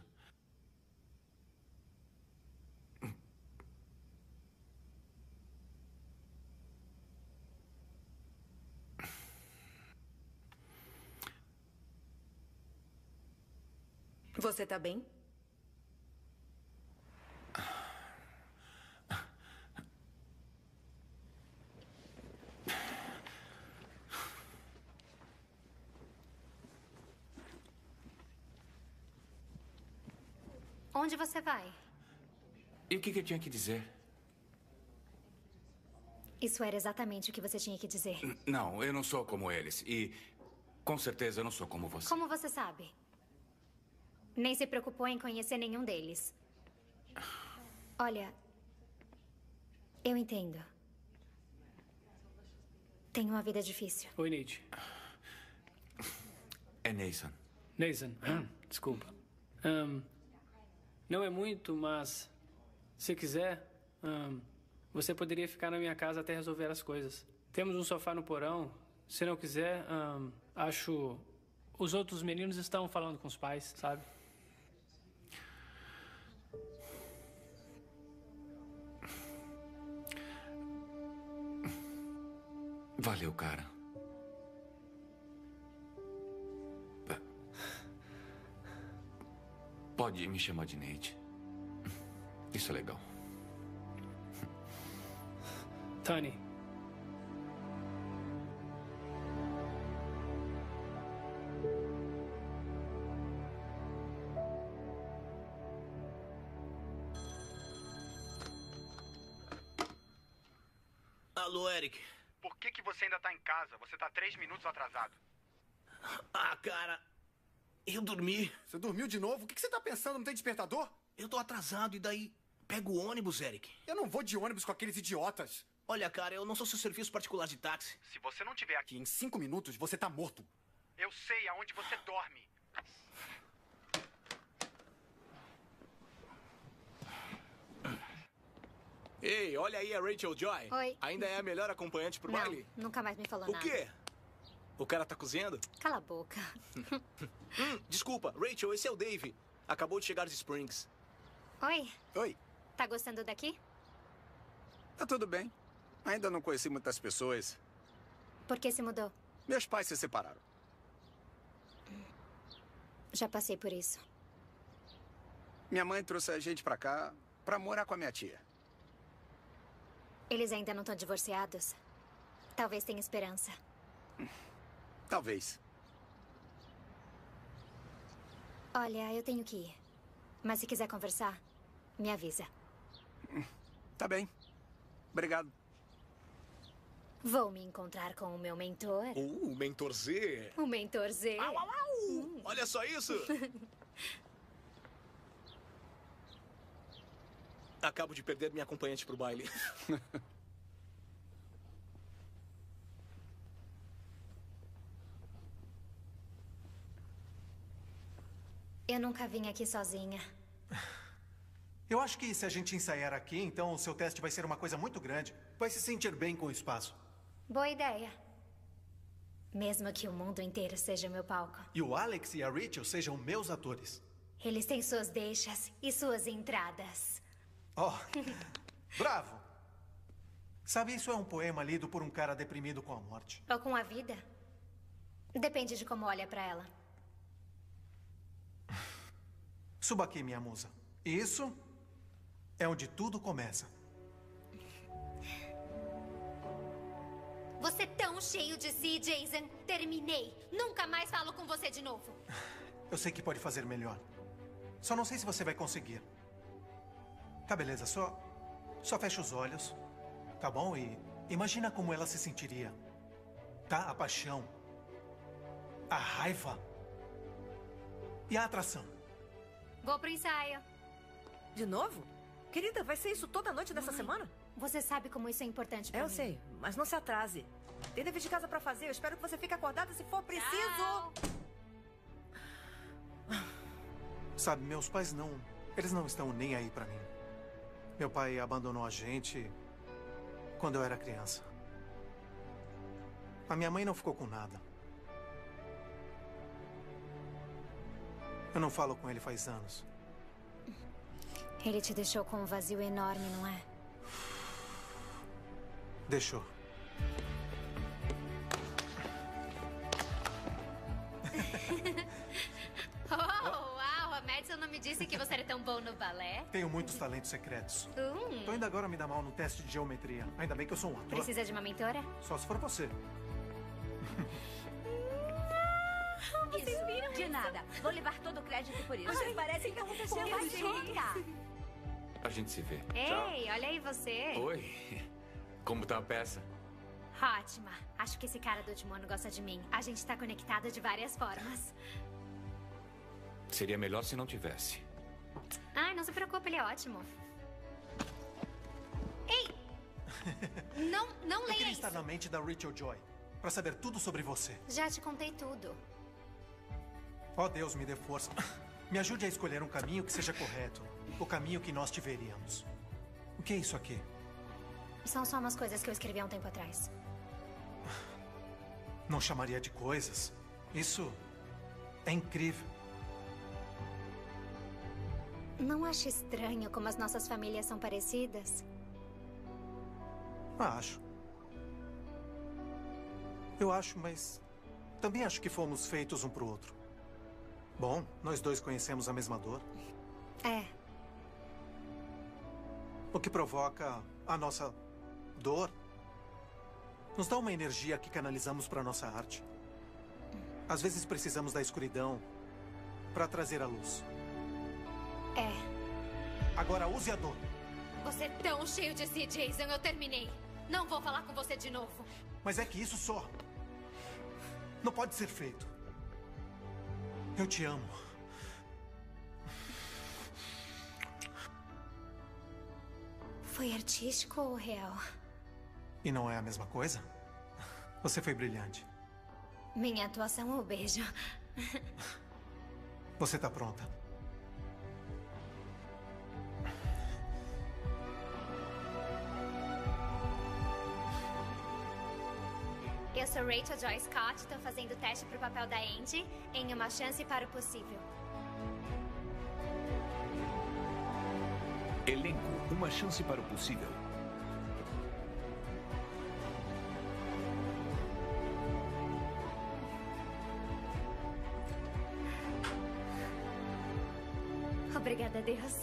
Você tá bem? Onde você vai? E o que, que eu tinha que dizer? Isso era exatamente o que você tinha que dizer. N- Não, eu não sou como eles. E com certeza eu não sou como você. Como você sabe? Nem se preocupou em conhecer nenhum deles. Olha, eu entendo. Tenho uma vida difícil. Oi, Nate. É Nathan. Nathan, desculpa. Ahn, não é muito, mas se quiser, ahn, você poderia ficar na minha casa até resolver as coisas. Temos um sofá no porão. Se não quiser, ahn, acho... Os outros meninos estão falando com os pais, sabe? Valeu, cara. Pode me chamar de Nate. Isso é legal. Tony. Alô, Eric. Por que que você ainda tá em casa? Você tá três minutos atrasado. Ah, cara, eu dormi. Você dormiu de novo? O que que você tá pensando? Não tem despertador? Eu tô atrasado e daí pego o ônibus, Eric. Eu não vou de ônibus com aqueles idiotas. Olha, cara, eu não sou seu serviço particular de táxi. Se você não estiver aqui em cinco minutos, você tá morto. Eu sei aonde você dorme. Ei, olha aí a Rachel Joy. Oi. Ainda é a melhor acompanhante pro Não, baile? nunca mais me falou O nada. quê? O cara tá cozinhando? Cala a boca. hum, desculpa, Rachel, esse é o Dave. Acabou de chegar de Springs. Oi. Oi. Tá gostando daqui? Tá tudo bem. Ainda não conheci muitas pessoas. Por que se mudou? Meus pais se separaram. Já passei por isso. Minha mãe trouxe a gente pra cá pra morar com a minha tia. Eles ainda não estão divorciados? Talvez tenha esperança. Talvez. Olha, eu tenho que ir. Mas se quiser conversar, me avisa. Tá bem. Obrigado. Vou me encontrar com o meu mentor. Uh, o mentor Z. O mentor Z. Au, au, au. Hum. Olha só isso. Acabo de perder minha acompanhante pro baile. Eu nunca vim aqui sozinha. Eu acho que se a gente ensaiar aqui, então o seu teste vai ser uma coisa muito grande. Vai se sentir bem com o espaço. Boa ideia. Mesmo que o mundo inteiro seja meu palco. E o Alex e a Rachel sejam meus atores. Eles têm suas deixas e suas entradas. Oh, bravo! Sabe, isso é um poema lido por um cara deprimido com a morte. Ou com a vida? Depende de como olha pra ela. Suba aqui, minha musa. Isso é onde tudo começa. Você é tão cheio de si, Jason. Terminei. Nunca mais falo com você de novo. Eu sei que pode fazer melhor. Só não sei se você vai conseguir. Tá, beleza. Só, só fecha os olhos. Tá bom? E imagina como ela se sentiria. Tá? A paixão. A raiva. E a atração. Vou pro ensaio. De novo? Querida, vai ser isso toda noite dessa Mãe, semana? Você sabe como isso é importante pra eu mim. Eu sei, mas não se atrase. Tem dever de casa pra fazer. Eu espero que você fique acordada se for preciso. Tchau. Sabe, meus pais não... Eles não estão nem aí pra mim. Meu pai abandonou a gente quando eu era criança. A minha mãe não ficou com nada. Eu não falo com ele faz anos. Ele te deixou com um vazio enorme, não é? Deixou. Oh, uau! A Madison não me disse que você era tão bom no balé. Tenho muitos talentos secretos. Hum. Tô indo agora me dar mal no teste de geometria. Ainda bem que eu sou um ator. Precisa de uma mentora? Só se for você. Vocês viram de nada. Vou levar todo o crédito por isso. Vocês parecem que aconteceu Vai junta. A gente se vê. Ei, Tchau. olha aí você. Oi. Como tá a peça? Ótima. Acho que esse cara do último ano gosta de mim. A gente tá conectado de várias formas. Seria melhor se não tivesse. Ai, não se preocupe, ele é ótimo. Ei! Não, não Eu leia queria isso. estar na mente da Rachel Joy pra saber tudo sobre você. Já te contei tudo. Oh, Deus, me dê força. Me ajude a escolher um caminho que seja correto. O caminho que nós tiveríamos. O que é isso aqui? São só umas coisas que eu escrevi há um tempo atrás. Não chamaria de coisas. Isso é incrível. Não acha estranho como as nossas famílias são parecidas? Ah, acho. Eu acho, mas também acho que fomos feitos um pro outro. Bom, nós dois conhecemos a mesma dor. É. O que provoca a nossa dor nos dá uma energia que canalizamos para nossa arte. Às vezes precisamos da escuridão para trazer a luz. É. Agora use a dor. Você é tão cheio de si, Jason. Eu terminei. Não vou falar com você de novo. Mas é que isso só não pode ser feito. Eu te amo. Foi artístico ou real? E não é a mesma coisa? Você foi brilhante. Minha atuação ou beijo? Você tá pronta? Eu sou Rachel Joy Scott, estou fazendo o teste para o papel da Andy em Uma Chance para o Possível. Uma chance para o possível. Obrigada a Deus.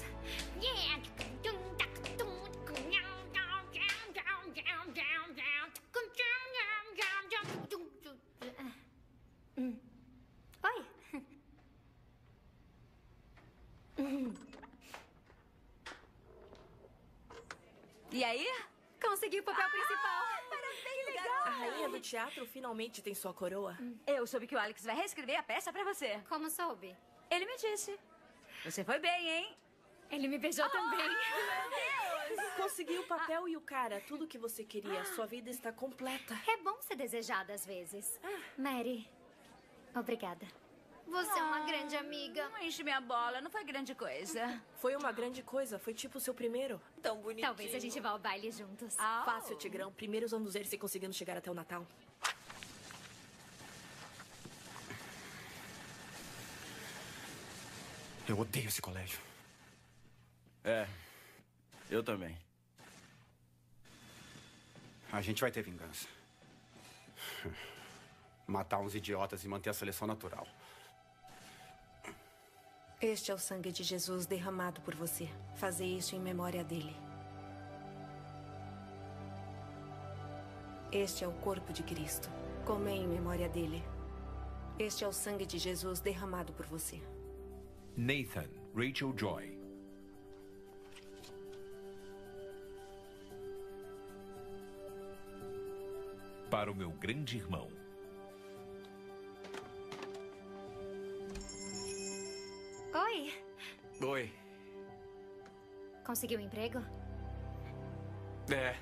Hum. Oi. E aí? Consegui o papel principal. Parabéns, A rainha do teatro finalmente tem sua coroa. Eu soube que o Alex vai reescrever a peça pra você. Como soube? Ele me disse. Você foi bem, hein? Ele me beijou também. Meu Deus! Conseguiu o papel e o cara, tudo que você queria. Sua vida está completa. É bom ser desejada às vezes. Mary, obrigada. Você é uma grande amiga. Não enche minha bola, não foi grande coisa. Foi uma grande coisa, foi tipo o seu primeiro. Tão bonitinho. Talvez a gente vá ao baile juntos. Oh. Fácil, Tigrão. Primeiro vamos ver se conseguimos chegar até o Natal. Eu odeio esse colégio. É, eu também. A gente vai ter vingança. Matar uns idiotas e manter a seleção natural. Este é o sangue de Jesus derramado por você. Fazer isso em memória dele. Este é o corpo de Cristo. Comei em memória dele. Este é o sangue de Jesus derramado por você. Nathan, Rachel Joy. Para o meu grande irmão. Oi. Oi. Conseguiu um emprego? É.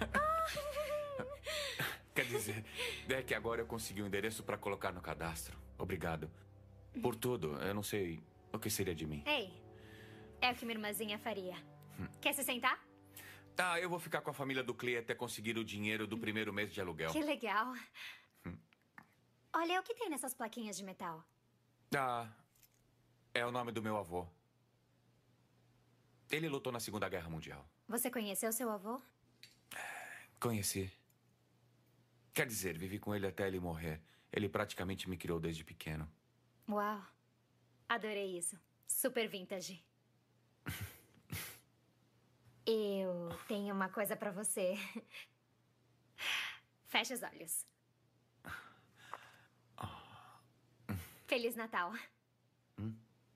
Quer dizer, é que agora eu consegui o um endereço para colocar no cadastro. Obrigado. Por tudo. Eu não sei o que seria de mim. Ei, é o que minha irmãzinha faria. Hum. Quer se sentar? Tá, eu vou ficar com a família do Clay até conseguir o dinheiro do primeiro mês de aluguel. Que legal. Hum. Olha, o que tem nessas plaquinhas de metal? Ah, é o nome do meu avô. Ele lutou na Segunda Guerra Mundial. Você conheceu seu avô? Conheci. Quer dizer, vivi com ele até ele morrer. Ele praticamente me criou desde pequeno. Uau. Adorei isso. Super vintage. Eu tenho uma coisa pra você. Feche os olhos. Feliz Natal. Hum?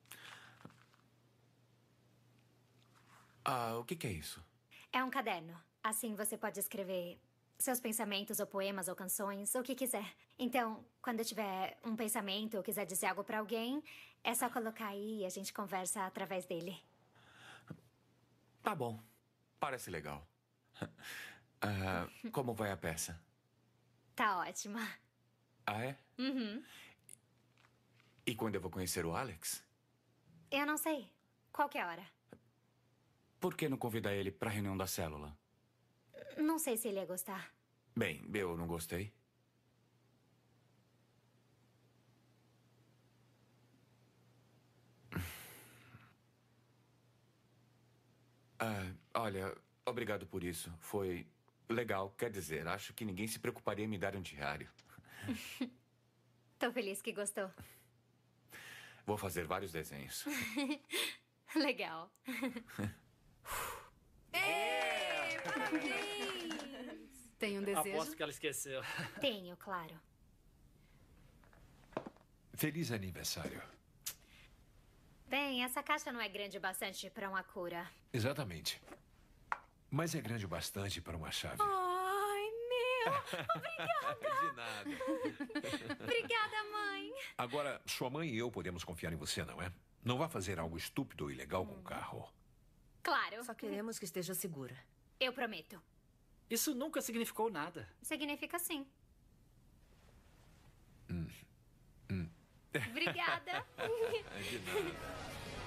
Ah, o que, que é isso? É um caderno. Assim você pode escrever seus pensamentos ou poemas ou canções, o que quiser. Então, quando tiver um pensamento ou quiser dizer algo pra alguém, é só colocar aí e a gente conversa através dele. Tá bom. Parece legal. Uh, como vai a peça? Tá ótima. Ah, é? Uhum. E quando eu vou conhecer o Alex? Eu não sei. Qualquer hora. Por que não convidar ele pra reunião da célula? Não sei se ele ia gostar. Bem, eu não gostei. Ah, olha, obrigado por isso. Foi legal. Quer dizer, acho que ninguém se preocuparia em me dar um diário. Tô feliz que gostou. Vou fazer vários desenhos. Legal. Ei, parabéns! Tem um desejo? Aposto que ela esqueceu. Tenho, claro. Feliz aniversário. Bem, essa caixa não é grande o bastante para uma cura. Exatamente. Mas é grande o bastante para uma chave. Ai, meu! Obrigada! De nada. Obrigada, mãe. Agora, sua mãe e eu podemos confiar em você, não é? Não vá fazer algo estúpido ou ilegal com o carro. Claro. Só queremos que esteja segura. Eu prometo. Isso nunca significou nada. Significa sim. Hum. Hum. Obrigada. De nada.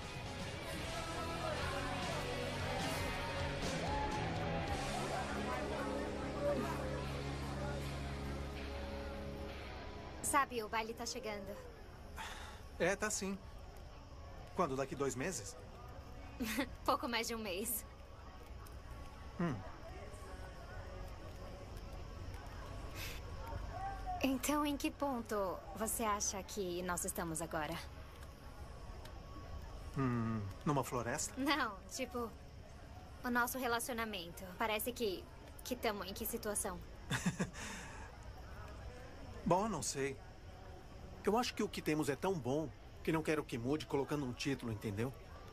Sabe, o baile tá chegando. É, tá sim. Quando? Daqui dois meses? Pouco mais de um mês. Hum. Então, em que ponto você acha que nós estamos agora? Hum, numa floresta? Não, tipo, o nosso relacionamento. Parece que que estamos em que situação? Bom, não sei. Eu acho que o que temos é tão bom que não quero que mude colocando um título, entendeu?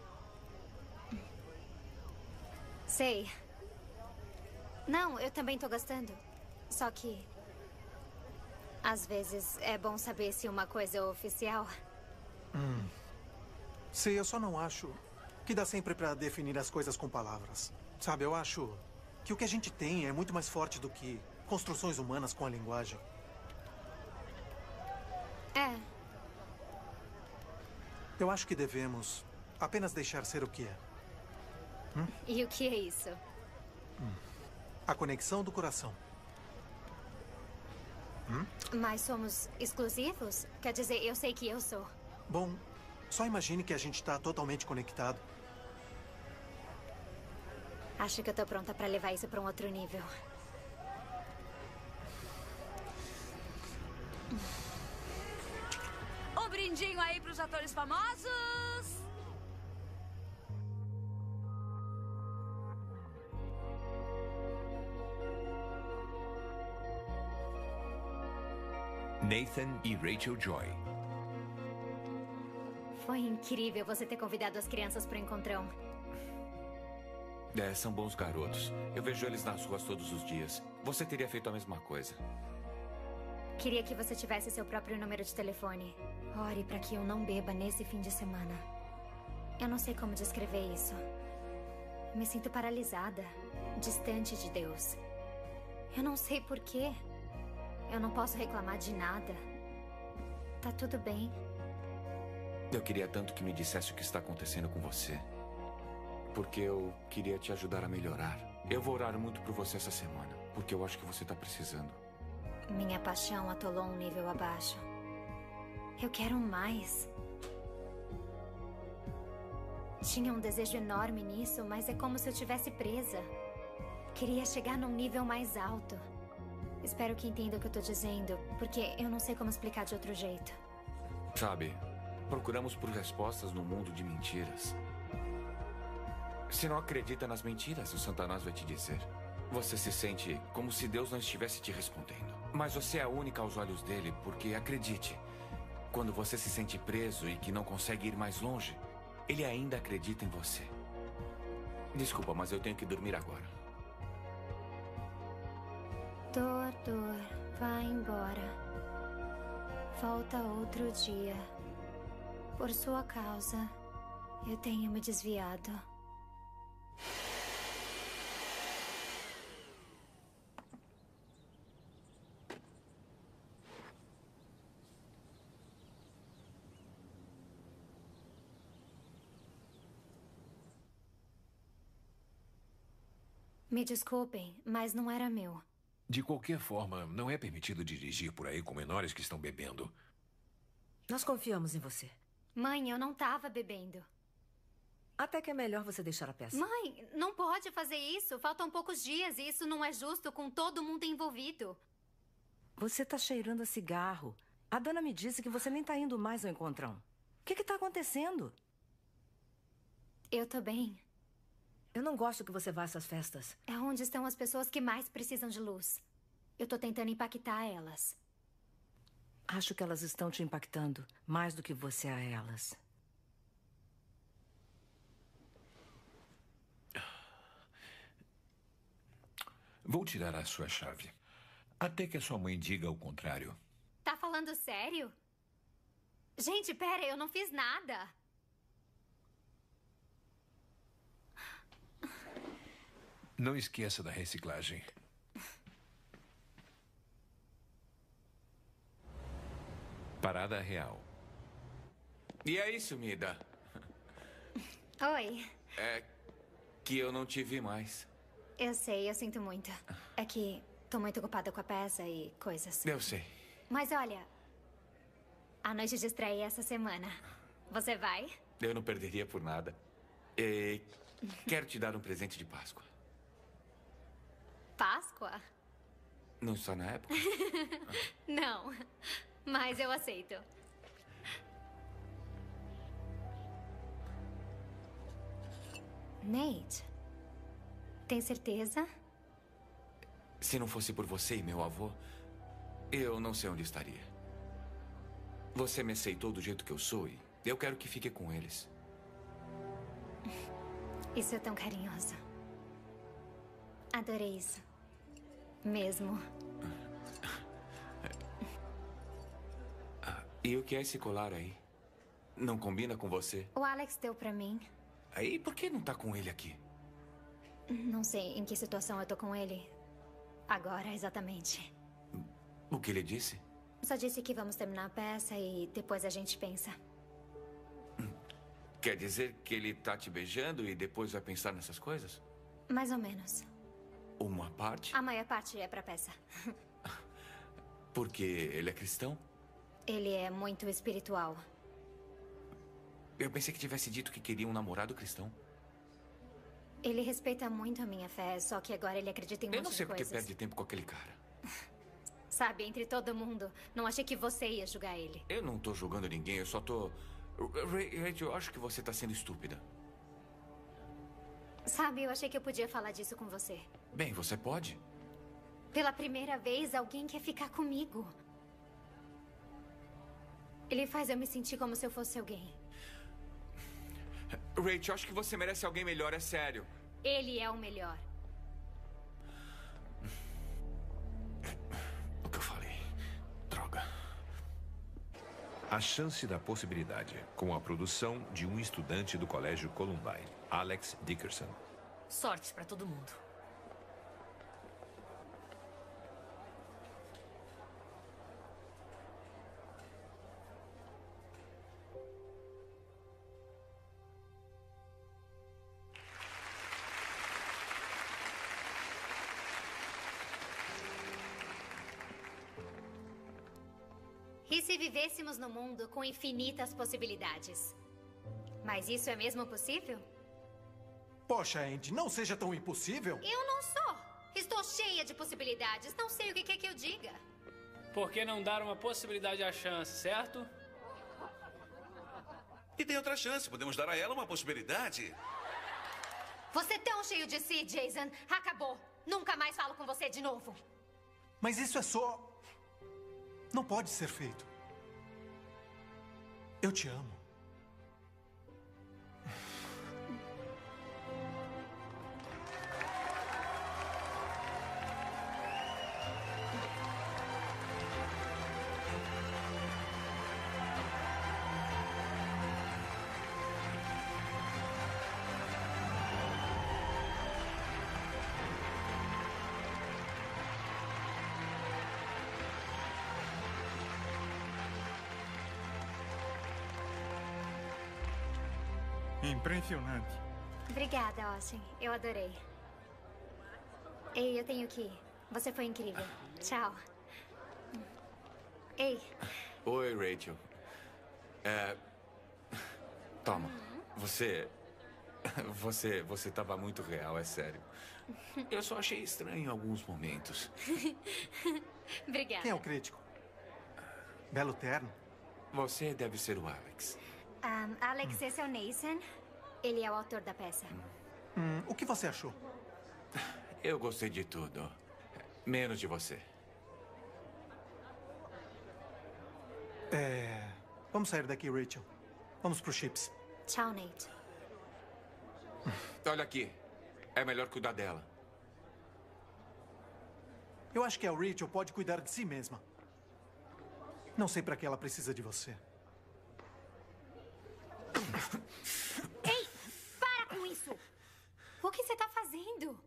Sei. Não, eu também tô gostando. Só que às vezes é bom saber se uma coisa é oficial. Hum. Sei, eu só não acho que dá sempre pra definir as coisas com palavras. Sabe, eu acho que o que a gente tem é muito mais forte do que construções humanas com a linguagem. É. Eu acho que devemos apenas deixar ser o que é. Hum? E o que é isso? Hum. A conexão do coração. Hum? Mas somos exclusivos? Quer dizer, eu sei que eu sou. Bom, só imagine que a gente está totalmente conectado. Acho que eu tô pronta pra levar isso pra um outro nível. Um brindinho aí pros atores famosos. Nathan e Rachel Joy. Foi incrível você ter convidado as crianças pro encontrão. É, são bons garotos. Eu vejo eles nas ruas todos os dias. Você teria feito a mesma coisa. Queria que você tivesse seu próprio número de telefone. Ore para que eu não beba nesse fim de semana. Eu não sei como descrever isso. Eu me sinto paralisada, distante de Deus. Eu não sei por quê. Eu não posso reclamar de nada. Tá tudo bem. Eu queria tanto que me dissesse o que está acontecendo com você. Porque eu queria te ajudar a melhorar. Eu vou orar muito por você essa semana, porque eu acho que você está precisando. Minha paixão atolou um nível abaixo. Eu quero mais. Tinha um desejo enorme nisso, mas é como se eu estivesse presa. Queria chegar num nível mais alto. Espero que entenda o que eu tô dizendo, porque eu não sei como explicar de outro jeito. Sabe, procuramos por respostas no mundo de mentiras. Se não acredita nas mentiras, o Satanás vai te dizer. Você se sente como se Deus não estivesse te respondendo. Mas você é a única aos olhos dele, porque acredite, quando você se sente preso e que não consegue ir mais longe, ele ainda acredita em você. Desculpa, mas eu tenho que dormir agora. Dor, dor, vai embora. Volta outro dia. Por sua causa, eu tenho me desviado. Me desculpem, mas não era meu. De qualquer forma, não é permitido dirigir por aí com menores que estão bebendo. Nós confiamos em você. Mãe, eu não tava bebendo. Até que é melhor você deixar a peça. Mãe, não pode fazer isso. Faltam poucos dias e isso não é justo com todo mundo envolvido. Você tá cheirando a cigarro. A Dana me disse que você nem tá indo mais ao encontrão. O que que tá acontecendo? Eu tô bem. Eu não gosto que você vá a essas festas. É onde estão as pessoas que mais precisam de luz. Eu tô tentando impactar elas. Acho que elas estão te impactando mais do que você a elas. Vou tirar a sua chave. Até que a sua mãe diga o contrário. Tá falando sério? Gente, pera, eu não fiz nada. Não esqueça da reciclagem. Parada real. E é isso, Mida. Oi. É que eu não te vi mais. Eu sei, eu sinto muito. É que tô muito ocupada com a peça e coisas. Eu sei. Mas olha, a noite de estreia é essa semana. Você vai? Eu não perderia por nada. E quero te dar um presente de Páscoa. Páscoa. Não está na época? Não, mas eu aceito. Nate, tem certeza? Se não fosse por você e meu avô, eu não sei onde estaria. Você me aceitou do jeito que eu sou e eu quero que fique com eles. Isso é tão carinhoso. Adorei isso. Mesmo. Ah, e o que é esse colar aí? Não combina com você? O Alex deu pra mim. Aí, por que não tá com ele aqui? Não sei em que situação eu tô com ele. Agora, exatamente. O que ele disse? Só disse que vamos terminar a peça e depois a gente pensa. Quer dizer que ele tá te beijando e depois vai pensar nessas coisas? Mais ou menos. Uma parte? A maior parte é pra peça. Porque ele é cristão? Ele é muito espiritual. Eu pensei que tivesse dito que queria um namorado cristão. Ele respeita muito a minha fé, só que agora ele acredita em um Eu monte não sei de porque coisas. perde tempo com aquele cara. Sabe, entre todo mundo, não achei que você ia julgar ele. Eu não tô julgando ninguém, eu só tô... Rachel, eu acho que você tá sendo estúpida. Sabe, eu achei que eu podia falar disso com você. Bem, você pode. Pela primeira vez, alguém quer ficar comigo. Ele faz eu me sentir como se eu fosse alguém. Rachel, acho que você merece alguém melhor, é sério. Ele é o melhor. O que eu falei? Droga. A chance da possibilidade, com a produção de um estudante do Colégio Columbine, Alex Dickerson. Sorte pra todo mundo. E se vivêssemos num mundo com infinitas possibilidades? Mas isso é mesmo possível? Poxa, Andy, não seja tão impossível. Eu não sou. Estou cheia de possibilidades. Não sei o que quer que eu diga. Por que não dar uma possibilidade à chance, certo? E tem outra chance. Podemos dar a ela uma possibilidade. Você é tão cheio de si, Jason. Acabou. Nunca mais falo com você de novo. Mas isso é só... Não pode ser feito. Eu te amo. Impressionante. Obrigada, Austin. Eu adorei. Ei, eu tenho que ir. Você foi incrível. Tchau. Ei. Oi, Rachel. É... Toma. Você... Você... Você tava muito real, é sério. Eu só achei estranho em alguns momentos. Obrigada. Quem é o crítico? Belo terno. Você deve ser o Alex. Um, Alex, esse é o Nathan. Ele é o autor da peça. Hum, o que você achou? Eu gostei de tudo. Menos de você. É... Vamos sair daqui, Rachel. Vamos pro Chips. Tchau, Nate. Olha aqui. É melhor cuidar dela. Eu acho que a Rachel pode cuidar de si mesma. Não sei pra que ela precisa de você. Ei! Para com isso! O que você tá fazendo?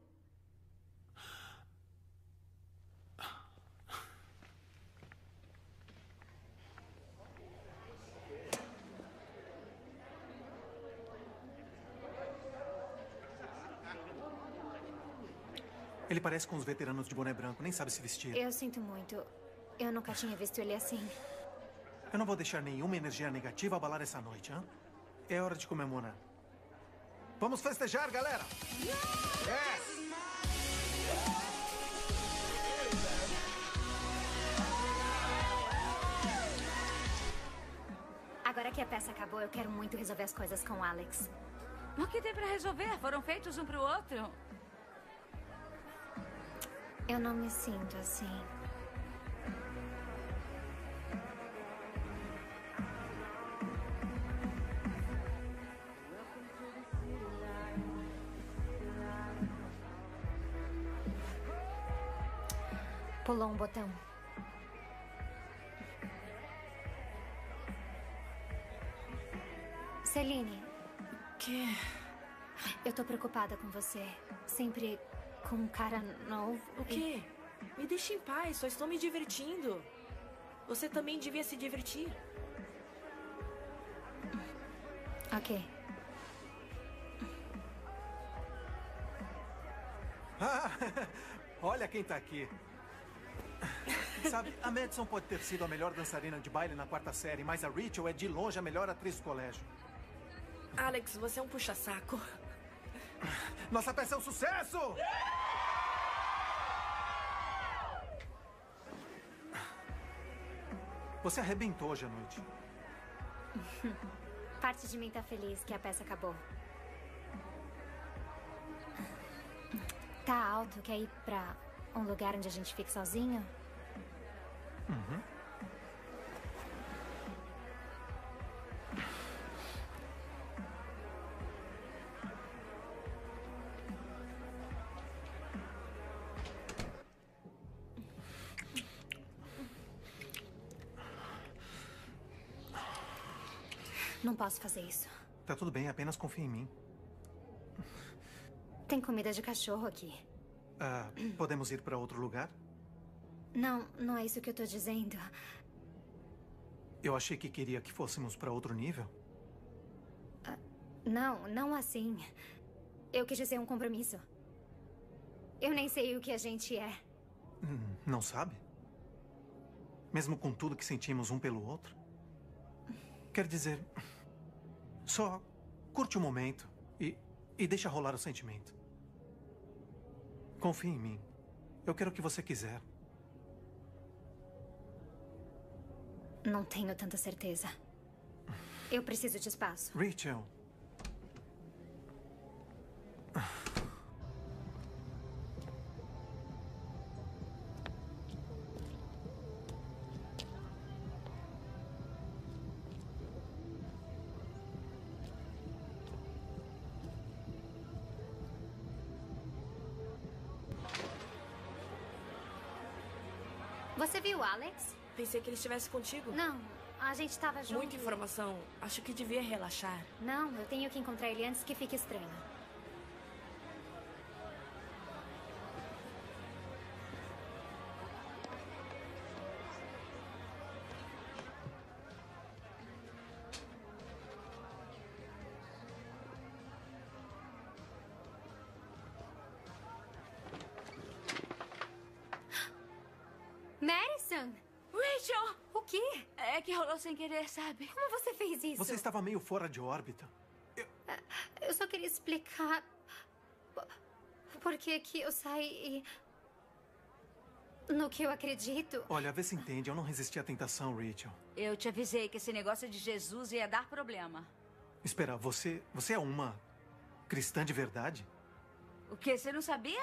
Ele parece com os veteranos de boné branco, nem sabe se vestir. Eu sinto muito. Eu nunca tinha visto ele assim. Eu não vou deixar nenhuma energia negativa abalar essa noite, hã? É hora de comemorar. Vamos festejar, galera! É! peça acabou, eu quero muito resolver as coisas com o Alex. O que tem pra resolver? Foram feitos um pro outro. Eu não me sinto assim. Pulou um botão. Celine. Que? Eu tô preocupada com você. Sempre com um cara novo. O quê? Me deixe em paz, só estou me divertindo. Você também devia se divertir. Ok. Ah, olha quem tá aqui. Sabe, a Madison pode ter sido a melhor dançarina de baile na quarta série, mas a Rachel é de longe a melhor atriz do colégio. Alex, você é um puxa-saco. Nossa peça é um sucesso! Você arrebentou hoje à noite. Parte de mim tá feliz que a peça acabou. Tá alto, quer ir pra um lugar onde a gente fique sozinho? Uhum. Não posso fazer isso. Tá tudo bem, apenas confia em mim. Tem comida de cachorro aqui. Ah, podemos ir para outro lugar? Não, não é isso que eu tô dizendo. Eu achei que queria que fôssemos para outro nível. Ah, não, não assim. Eu quis dizer um compromisso. Eu nem sei o que a gente é. Hum, não sabe? Mesmo com tudo que sentimos um pelo outro? Quer dizer, só curte o momento e, e deixa rolar o sentimento. Confie em mim. Eu quero o que você quiser. Não tenho tanta certeza. Eu preciso de espaço. Rachel. Você viu o Alex? Pensei que ele estivesse contigo. Não, a gente estava junto. Muita informação. Acho que devia relaxar. Não, eu tenho que encontrar ele antes que fique estranho. Madison! Rachel! O quê? É que rolou sem querer, sabe? Como você fez isso? Você estava meio fora de órbita. Eu só queria explicar por que que eu saí no que eu acredito. Olha, vê se entende. Eu não resisti à tentação, Rachel. Eu te avisei que esse negócio de Jesus ia dar problema. Espera, você, você é uma cristã de verdade? O quê? Você não sabia?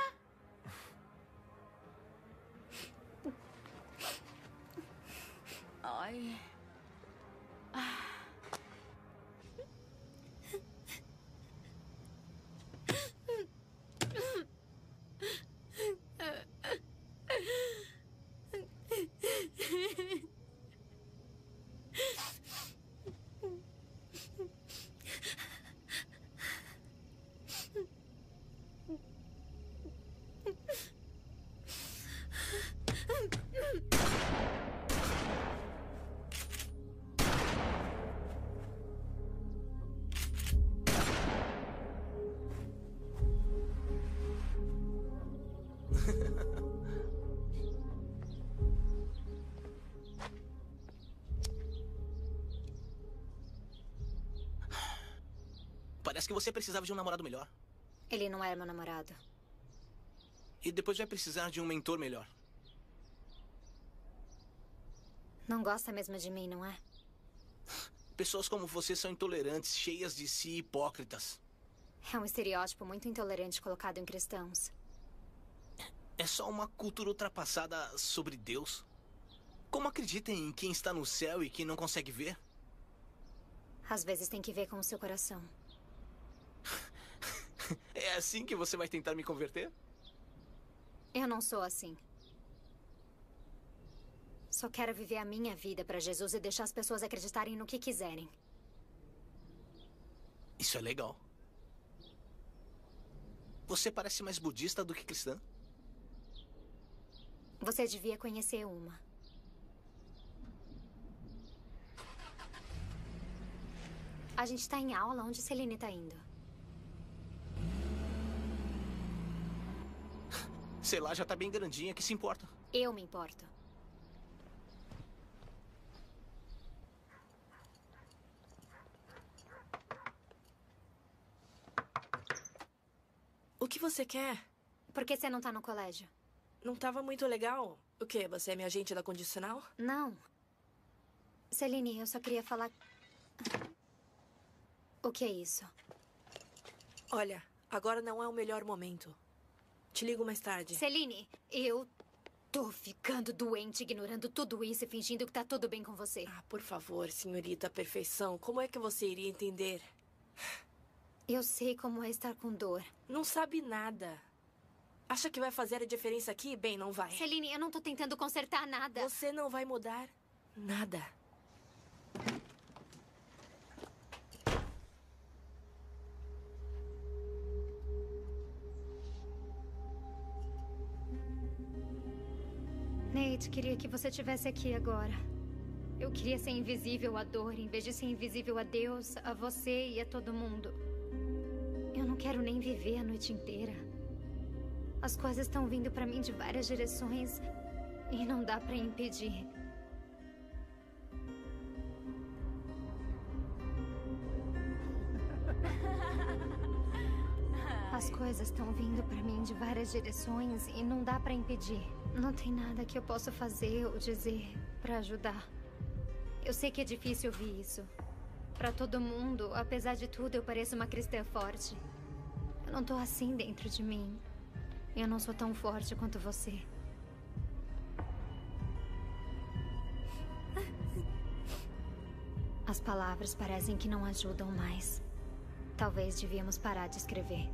Ai. Ah. Parece que você precisava de um namorado melhor. Ele não era meu namorado. E depois vai precisar de um mentor melhor. Não gosta mesmo de mim, não é? Pessoas como você são intolerantes, cheias de si e hipócritas. É um estereótipo muito intolerante colocado em cristãos. É só uma cultura ultrapassada sobre Deus. Como acreditem em quem está no céu e quem não consegue ver? Às vezes tem que ver com o seu coração. É assim que você vai tentar me converter? Eu não sou assim. Só quero viver a minha vida para Jesus e deixar as pessoas acreditarem no que quiserem. Isso é legal. Você parece mais budista do que cristã. Você devia conhecer uma. A gente tá em aula. Onde Celine tá indo? Sei lá, já tá bem grandinha, que se importa? Eu me importo. O que você quer? Por que você não tá no colégio? Não tava muito legal? O quê? Você é minha agente da condicional? Não. Celine, eu só queria falar... O que é isso? Olha, agora não é o melhor momento. Te ligo mais tarde. Celine, eu tô ficando doente ignorando tudo isso e fingindo que tá tudo bem com você. Ah, por favor, senhorita perfeição. Como é que você iria entender? Eu sei como é estar com dor. Não sabe nada. Acha que vai fazer a diferença aqui? Bem, não vai. Celine, eu não tô tentando consertar nada. Você não vai mudar nada. Nate, queria que você estivesse aqui agora. Eu queria ser invisível à dor, em vez de ser invisível a Deus, a você e a todo mundo. Eu não quero nem viver a noite inteira. As coisas estão vindo pra mim de várias direções e não dá pra impedir. As coisas estão vindo pra mim de várias direções e não dá pra impedir. Não tem nada que eu possa fazer ou dizer pra ajudar. Eu sei que é difícil ouvir isso. Pra todo mundo, apesar de tudo, eu pareço uma cristã forte. Eu não tô assim dentro de mim. Eu não sou tão forte quanto você. As palavras parecem que não ajudam mais. Talvez devíamos parar de escrever.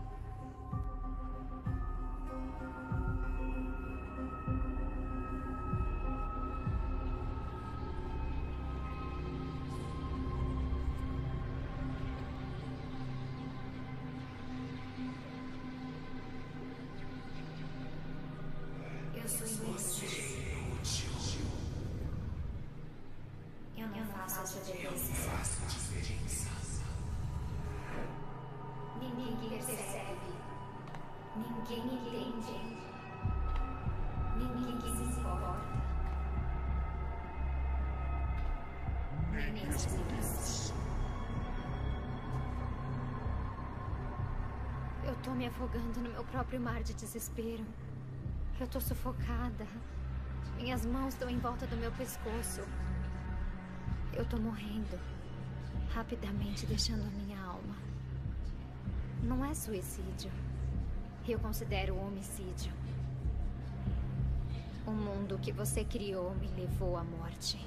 Eu sou inútil. Eu não faço a diferença. Ninguém percebe. Ninguém entende. Ninguém se importa. Nem as crianças. Eu tô me afogando no meu próprio mar de desespero. Eu tô sufocada. Minhas mãos estão em volta do meu pescoço. Eu tô morrendo. Rapidamente deixando a minha alma. Não é suicídio. Eu considero homicídio. O mundo que você criou me levou à morte.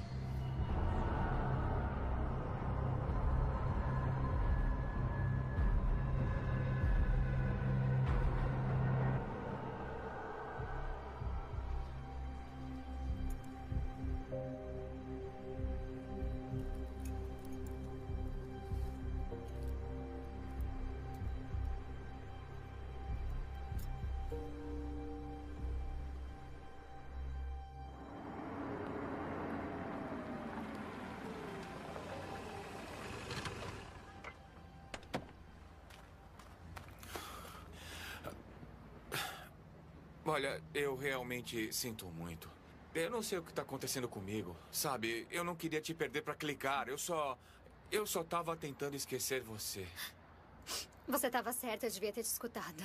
Olha, eu realmente sinto muito. Eu não sei o que está acontecendo comigo, sabe? Eu não queria te perder para clicar. Eu só... Eu só estava tentando esquecer você. Você estava certo, eu devia ter te escutado.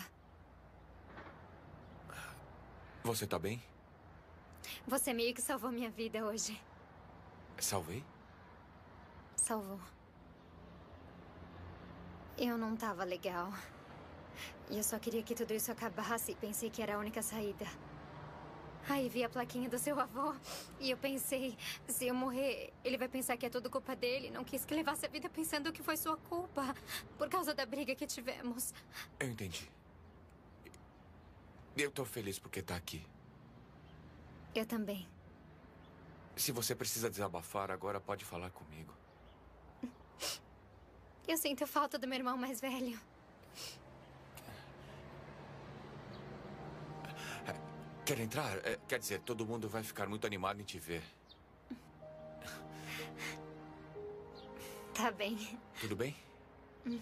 Você tá bem? Você meio que salvou minha vida hoje. Salvei? salvou. Eu não tava legal. E eu só queria que tudo isso acabasse e pensei que era a única saída. Aí vi a plaquinha do seu avô e eu pensei, se eu morrer, ele vai pensar que é tudo culpa dele. Não quis que levasse a vida pensando que foi sua culpa, por causa da briga que tivemos. Eu entendi. Eu tô feliz porque tá aqui. Eu também. Se você precisa desabafar, agora pode falar comigo. Eu sinto falta do meu irmão mais velho. Quer entrar? É, quer dizer, todo mundo vai ficar muito animado em te ver. Tá bem. Tudo bem? Hum.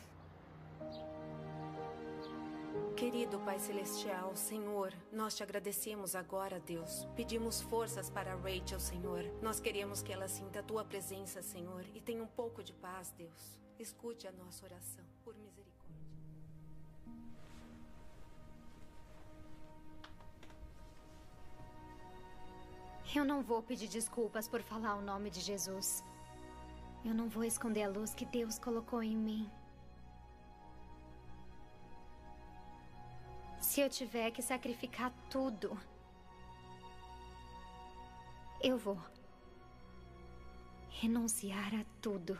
Querido Pai Celestial, Senhor, nós te agradecemos agora, Deus. Pedimos forças para Rachel, Senhor. Nós queremos que ela sinta a tua presença, Senhor, e tenha um pouco de paz, Deus. Escute a nossa oração, por misericórdia. Eu não vou pedir desculpas por falar o nome de Jesus. Eu não vou esconder a luz que Deus colocou em mim. Se eu tiver que sacrificar tudo, eu vou renunciar a tudo.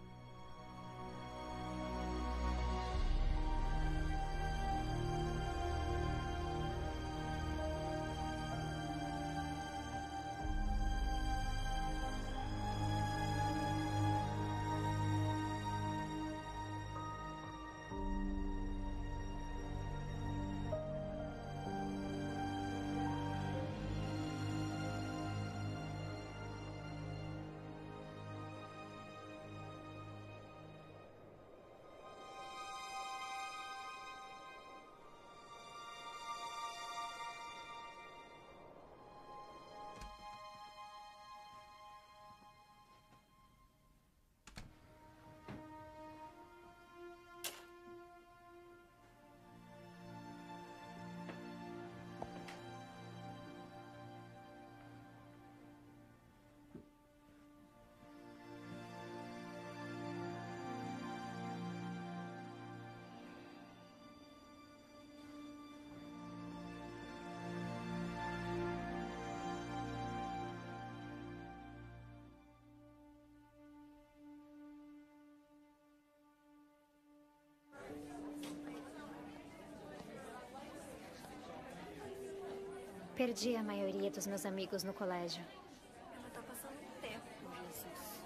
Perdi a maioria dos meus amigos no colégio. Ela tá passando um tempo com Jesus.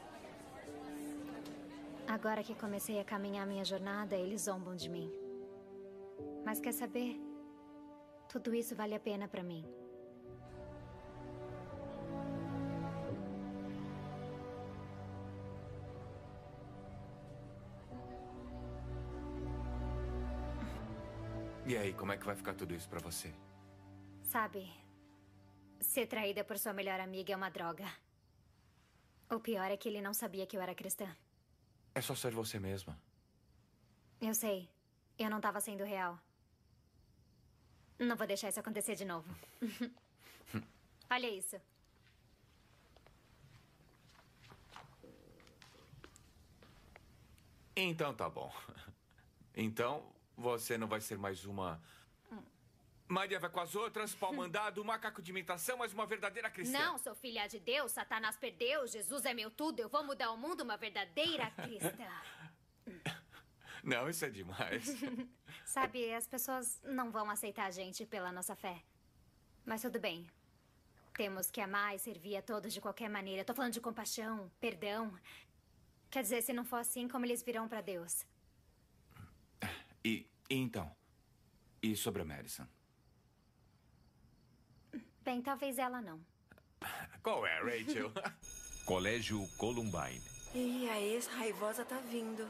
Agora que comecei a caminhar minha jornada, eles zombam de mim. Mas quer saber? Tudo isso vale a pena pra mim. E aí, como é que vai ficar tudo isso pra você? Sabe, ser traída por sua melhor amiga é uma droga. O pior é que ele não sabia que eu era cristã. É só ser você mesma. Eu sei. Eu não estava sendo real. Não vou deixar isso acontecer de novo. Olha isso. Então tá bom. Então, você não vai ser mais uma... Maria vai com as outras, pau mandado, macaco de imitação, mas uma verdadeira cristã. Não, sou filha de Deus, Satanás perdeu, Jesus é meu tudo, eu vou mudar o mundo, uma verdadeira cristã. Não, isso é demais. Sabe, as pessoas não vão aceitar a gente pela nossa fé. Mas tudo bem. Temos que amar e servir a todos de qualquer maneira. Tô falando de compaixão, perdão. Quer dizer, se não for assim, como eles virão pra Deus? E, e então? E sobre a Madison? Bem, talvez ela não. Qual é, Rachel? Colégio Columbine. E a ex-raivosa tá vindo.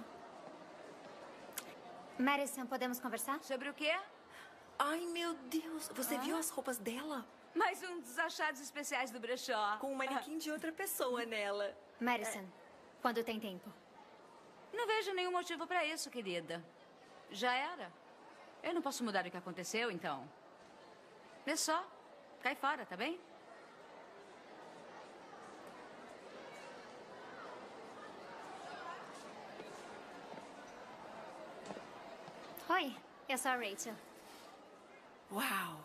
Madison, podemos conversar? Sobre o quê? Ai, meu Deus. Você Ah? viu as roupas dela? Mais um dos achados especiais do brechó. Com um manequim de outra pessoa nela. Madison, quando tem tempo? Não vejo nenhum motivo pra isso, querida. Já era. Eu não posso mudar o que aconteceu, então. Vê só. Cai fora, tá bem? Oi, eu sou a Rachel. Uau!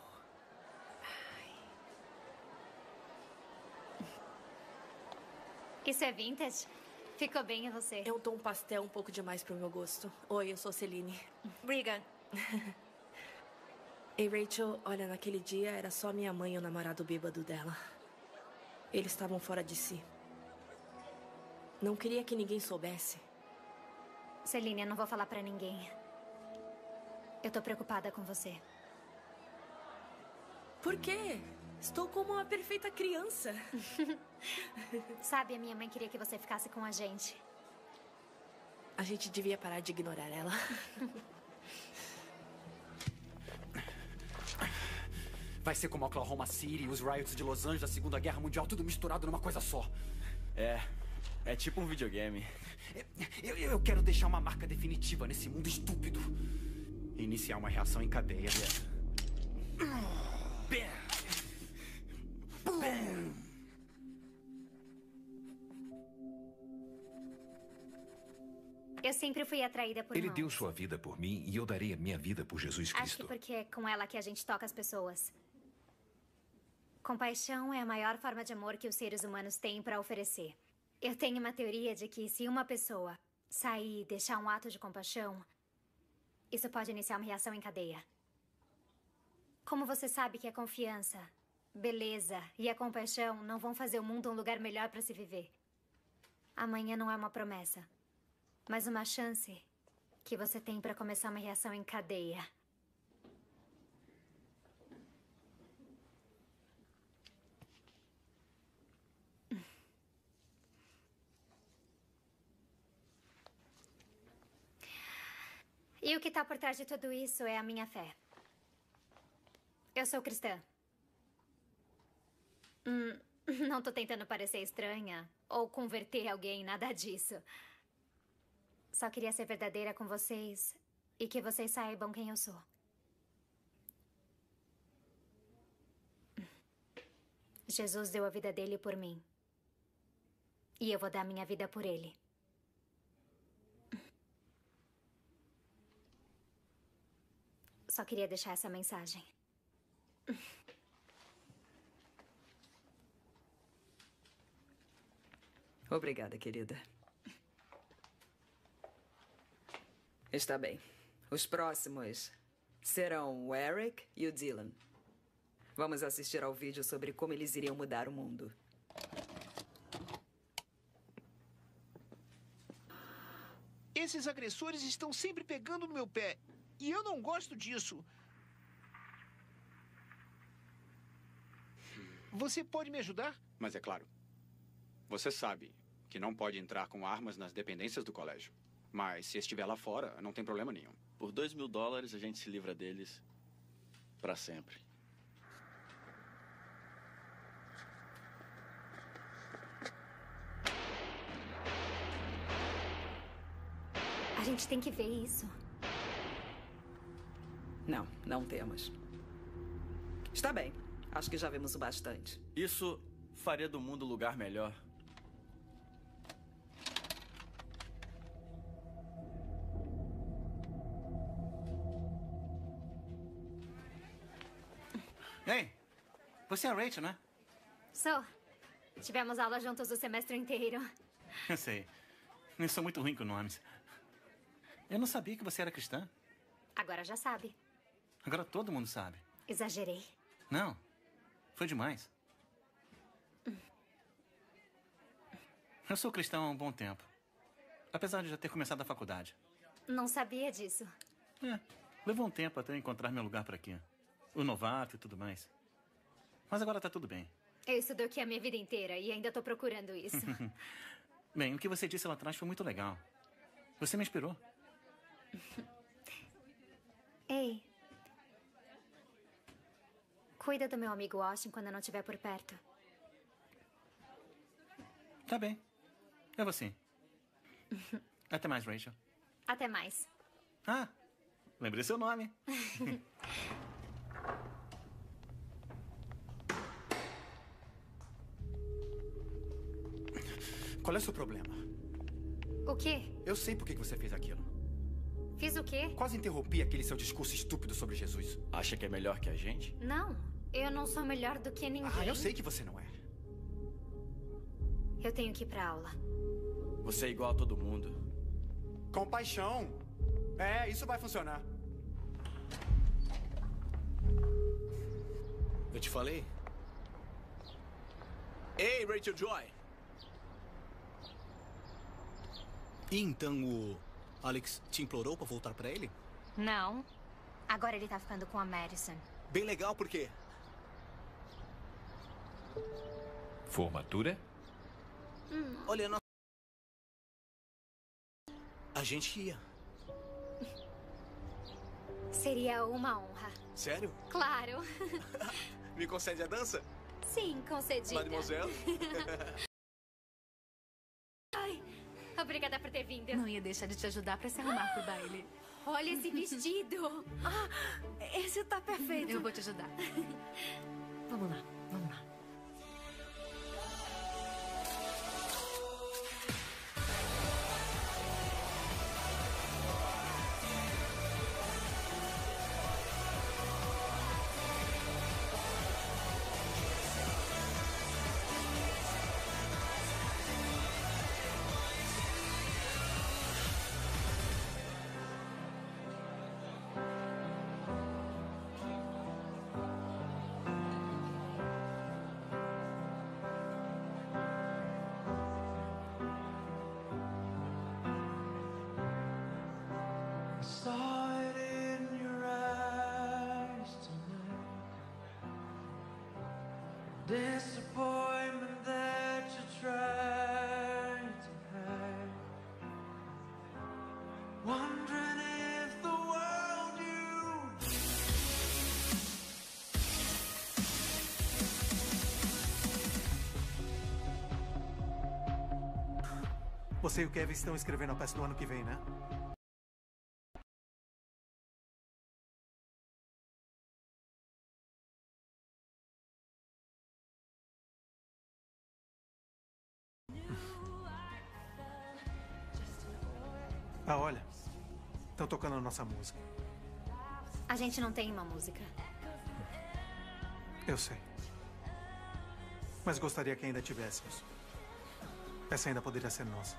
Isso é vintage? Ficou bem em você. É um tom pastel um pouco demais pro meu gosto. Oi, eu sou Celine. Regan. Ei, Rachel, olha, naquele dia era só minha mãe e o namorado bêbado dela. Eles estavam fora de si. Não queria que ninguém soubesse. Celine, eu não vou falar pra ninguém. Eu tô preocupada com você. Por quê? Estou como uma perfeita criança. Sabe, a minha mãe queria que você ficasse com a gente. A gente devia parar de ignorar ela. Vai ser como Oklahoma City e os riots de Los Angeles da Segunda Guerra Mundial, tudo misturado numa coisa só. É, é tipo um videogame. Eu, eu, eu quero deixar uma marca definitiva nesse mundo estúpido. Iniciar uma reação em cadeia. Bam! Bam! Eu sempre fui atraída por Ele mãos. deu sua vida por mim e eu darei a minha vida por Jesus Acho que Cristo. porque é com ela que a gente toca as pessoas. Compaixão é a maior forma de amor que os seres humanos têm para oferecer. Eu tenho uma teoria de que se uma pessoa sair e deixar um ato de compaixão, isso pode iniciar uma reação em cadeia. Como você sabe que a confiança, beleza e a compaixão não vão fazer o mundo um lugar melhor para se viver? Amanhã não é uma promessa, mas uma chance que você tem para começar uma reação em cadeia. E o que está por trás de tudo isso é a minha fé. Eu sou cristã. Hum, não tô tentando parecer estranha ou converter alguém, nada disso. Só queria ser verdadeira com vocês e que vocês saibam quem eu sou. Jesus deu a vida dele por mim. E eu vou dar minha vida por ele. Só queria deixar essa mensagem. Obrigada, querida. Está bem. Os próximos serão o Eric e o Dylan. Vamos assistir ao vídeo sobre como eles iriam mudar o mundo. Esses agressores estão sempre pegando no meu pé. E eu não gosto disso. Você pode me ajudar? Mas é claro, você sabe que não pode entrar com armas nas dependências do colégio. Mas se estiver lá fora, não tem problema nenhum. Por dois mil dólares, a gente se livra deles para sempre. A gente tem que ver isso. Não, não temos. Está bem. Acho que já vimos o bastante. Isso faria do mundo um lugar melhor. Ei, você é a Rachel, né? Sou. Tivemos aula juntos o semestre inteiro. Eu sei. Eu sou muito ruim com nomes. Eu não sabia que você era cristã. Agora já sabe. Agora todo mundo sabe. Exagerei. Não. Foi demais. Eu sou cristão há um bom tempo. Apesar de já ter começado a faculdade. Não sabia disso. É. Levou um tempo até eu encontrar meu lugar por aqui. O novato e tudo mais. Mas agora tá tudo bem. Eu estudei aqui a minha vida inteira e ainda tô procurando isso. Bem, o que você disse lá atrás foi muito legal. Você me inspirou. Ei. Cuida do meu amigo Austin quando eu não estiver por perto. Tá bem. Eu vou sim. Até mais, Rachel. Até mais. Ah, lembrei seu nome. Qual é o seu problema? O quê? Eu sei por que você fez aquilo. Fiz o quê? Quase interrompi aquele seu discurso estúpido sobre Jesus. Acha que é melhor que a gente? Não, eu não sou melhor do que ninguém. Ah, eu sei que você não é. Eu tenho que ir pra aula. Você é igual a todo mundo. Compaixão. É, isso vai funcionar. Eu te falei? Ei, Rachel Joy! E então o Alex te implorou pra voltar pra ele? Não. Agora ele tá ficando com a Madison. Bem legal, por quê? Formatura? Hum. Olha, nós... a gente ia. Seria uma honra. Sério? Claro. Me concede a dança? Sim, concedida. Mademoiselle? Ai, obrigada por ter vindo. Não ia deixar de te ajudar pra se arrumar pro baile. Olha esse vestido. Ah, esse tá perfeito. Eu vou te ajudar. Vamos lá, vamos lá. Disappointment that you're trying to hide. Wondering if the world you Você e o Kevin estão escrevendo a peça do ano que vem, né? Ah, olha. Estão tocando a nossa música. A gente não tem uma música. Eu sei. Mas gostaria que ainda tivéssemos. Essa ainda poderia ser nossa.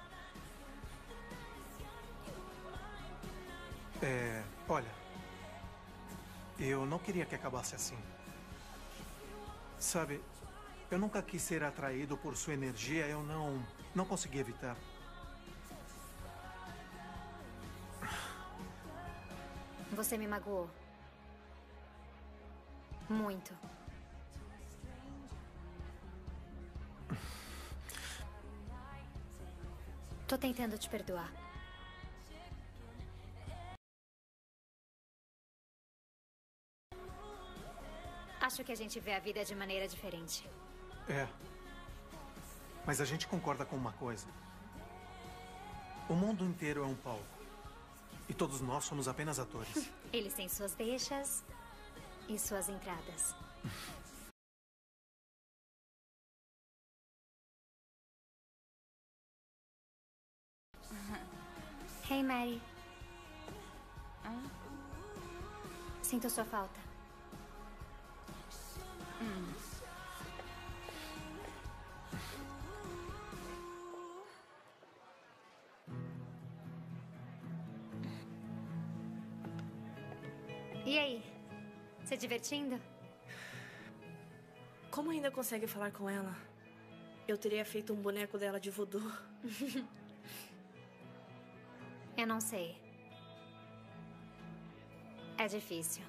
É... Olha. Eu não queria que acabasse assim. Sabe, eu nunca quis ser atraído por sua energia. Eu não... não consegui evitar. Você me magoou. Muito. Tô tentando te perdoar. Acho que a gente vê a vida de maneira diferente. É. Mas a gente concorda com uma coisa. O mundo inteiro é um palco. E todos nós somos apenas atores. Eles têm suas deixas e suas entradas. Hey, Mary. Ah? Sinto sua falta. Hum. E aí? Se divertindo? Como ainda consegue falar com ela? Eu teria feito um boneco dela de voodoo. Eu não sei. É difícil.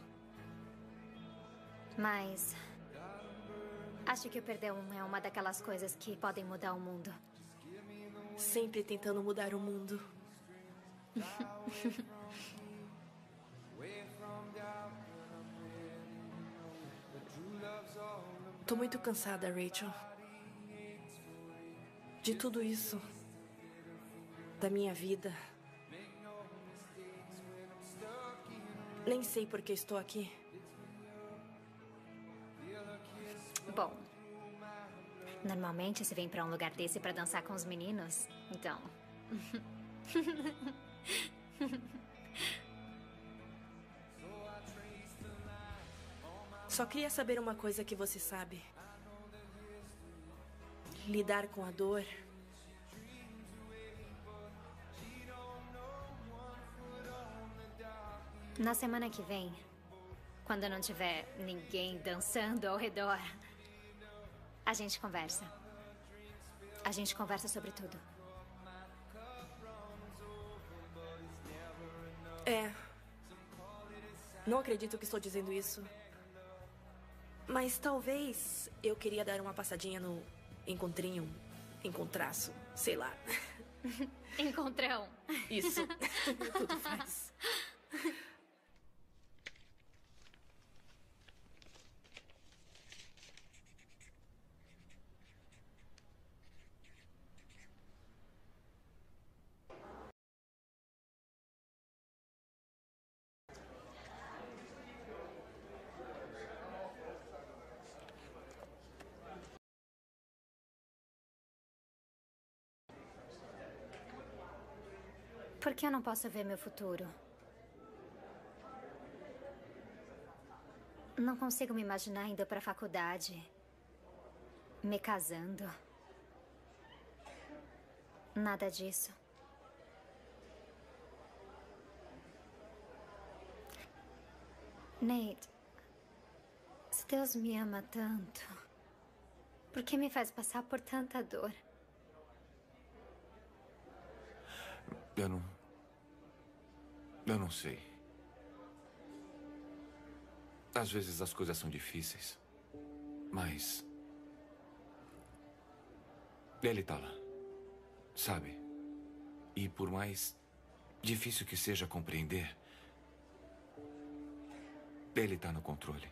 Mas... acho que o perdão é uma daquelas coisas que podem mudar o mundo. Sempre tentando mudar o mundo. Tô muito cansada, Rachel. De tudo isso. Da minha vida. Nem sei por que estou aqui. Bom, normalmente você vem pra um lugar desse pra dançar com os meninos, então... Só queria saber uma coisa que você sabe. Lidar com a dor. Na semana que vem, quando não tiver ninguém dançando ao redor, a gente conversa. A gente conversa sobre tudo. É. Não acredito que estou dizendo isso. Mas talvez eu queria dar uma passadinha no encontrinho, encontraço, sei lá. Encontrão. Isso. Tudo faz. Por que eu não posso ver meu futuro? Não consigo me imaginar indo para a faculdade, me casando. Nada disso. Nate, se Deus me ama tanto, por que me faz passar por tanta dor? Eu não... Eu não sei. Às vezes as coisas são difíceis, mas... Ele tá lá, sabe? E por mais difícil que seja compreender, ele tá no controle.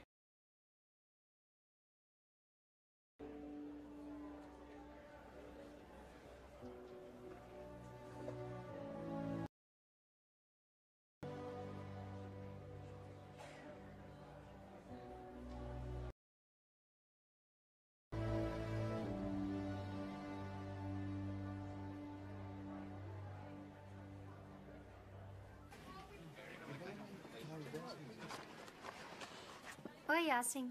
Oi, Austin.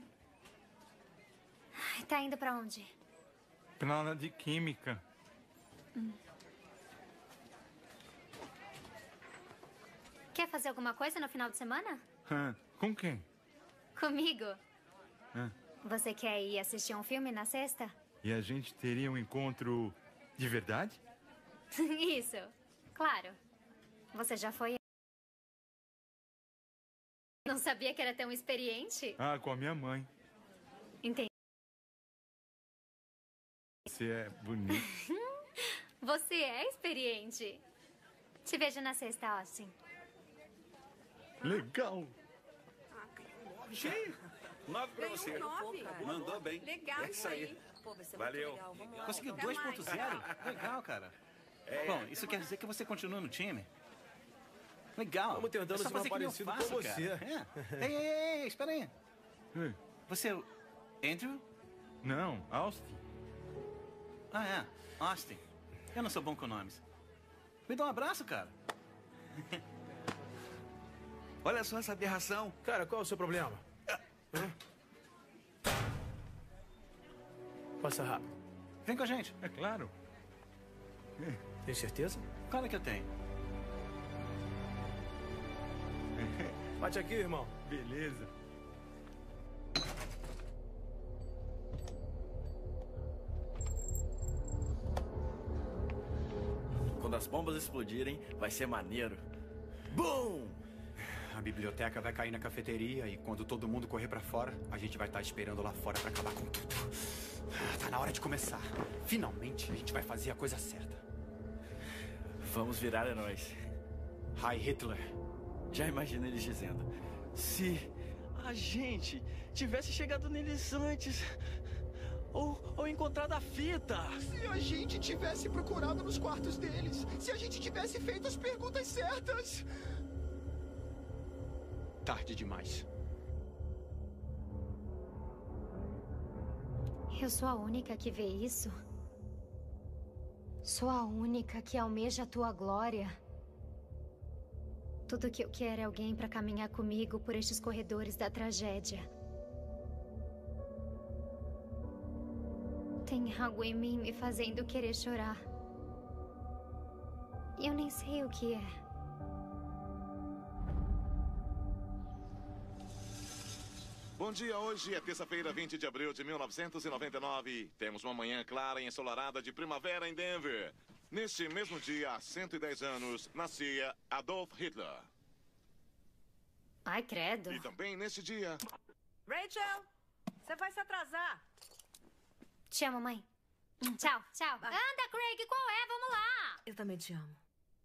Tá indo pra onde? Pra aula de química. Hum. Quer fazer alguma coisa no final de semana? Ah, com quem? Comigo. Ah, Você quer ir assistir um filme na sexta? e a gente teria um encontro de verdade? Isso, claro. Você já foi? Não sabia que era tão experiente? Ah, com a minha mãe. Entendi. Você é bonito. Você é experiente. Te vejo na sexta, Austin. Legal. Cheio. Nove pra Ganhou você. um nove. Mandou bem. Legal É isso aí. Pô, vai ser muito Valeu. legal. Vamos lá. Conseguiu Até dois mais. ponto zero? Legal, cara. É. Bom, isso quer dizer que você continua no time? Legal. Vamos tentando É só ser fazer mais que nem eu parecido faço, com cara. você. É. Ei, ei, ei, ei, espera aí. Você é o Andrew? Não, Austin. Ah, é. Austin. Eu não sou bom com nomes. Me dá um abraço, cara. Olha só essa aberração. Cara, qual é o seu problema? Hã? Passa rápido. Vem com a gente. É claro. Tem certeza? Claro que eu tenho. Bate aqui, irmão. Beleza. Quando as bombas explodirem, vai ser maneiro. Bum! A biblioteca vai cair na cafeteria e quando todo mundo correr pra fora, a gente vai estar esperando lá fora pra acabar com tudo. Ah, tá na hora de começar. Finalmente a gente vai fazer a coisa certa. Vamos virar heróis. Hi, Hitler. Já imagino eles dizendo: se a gente tivesse chegado neles antes, ou, ou encontrado a fita. Se a gente tivesse procurado nos quartos deles, se a gente tivesse feito as perguntas certas. Tarde demais. Eu sou a única que vê isso? Sou a única que almeja a tua glória? Tudo que eu quero é alguém para caminhar comigo por estes corredores da tragédia. Tem algo em mim me fazendo querer chorar. E eu nem sei o que é. Bom dia, hoje é terça-feira, vinte de abril de mil novecentos e noventa e nove. Temos uma manhã clara e ensolarada de primavera em Denver. Neste mesmo dia, há cento e dez anos, nascia Adolf Hitler. Ai, credo. E também neste dia... Rachel, você vai se atrasar. Te amo, mãe. Tchau, tchau. Vai. Anda, Craig, qual é? Vamos lá. Eu também te amo.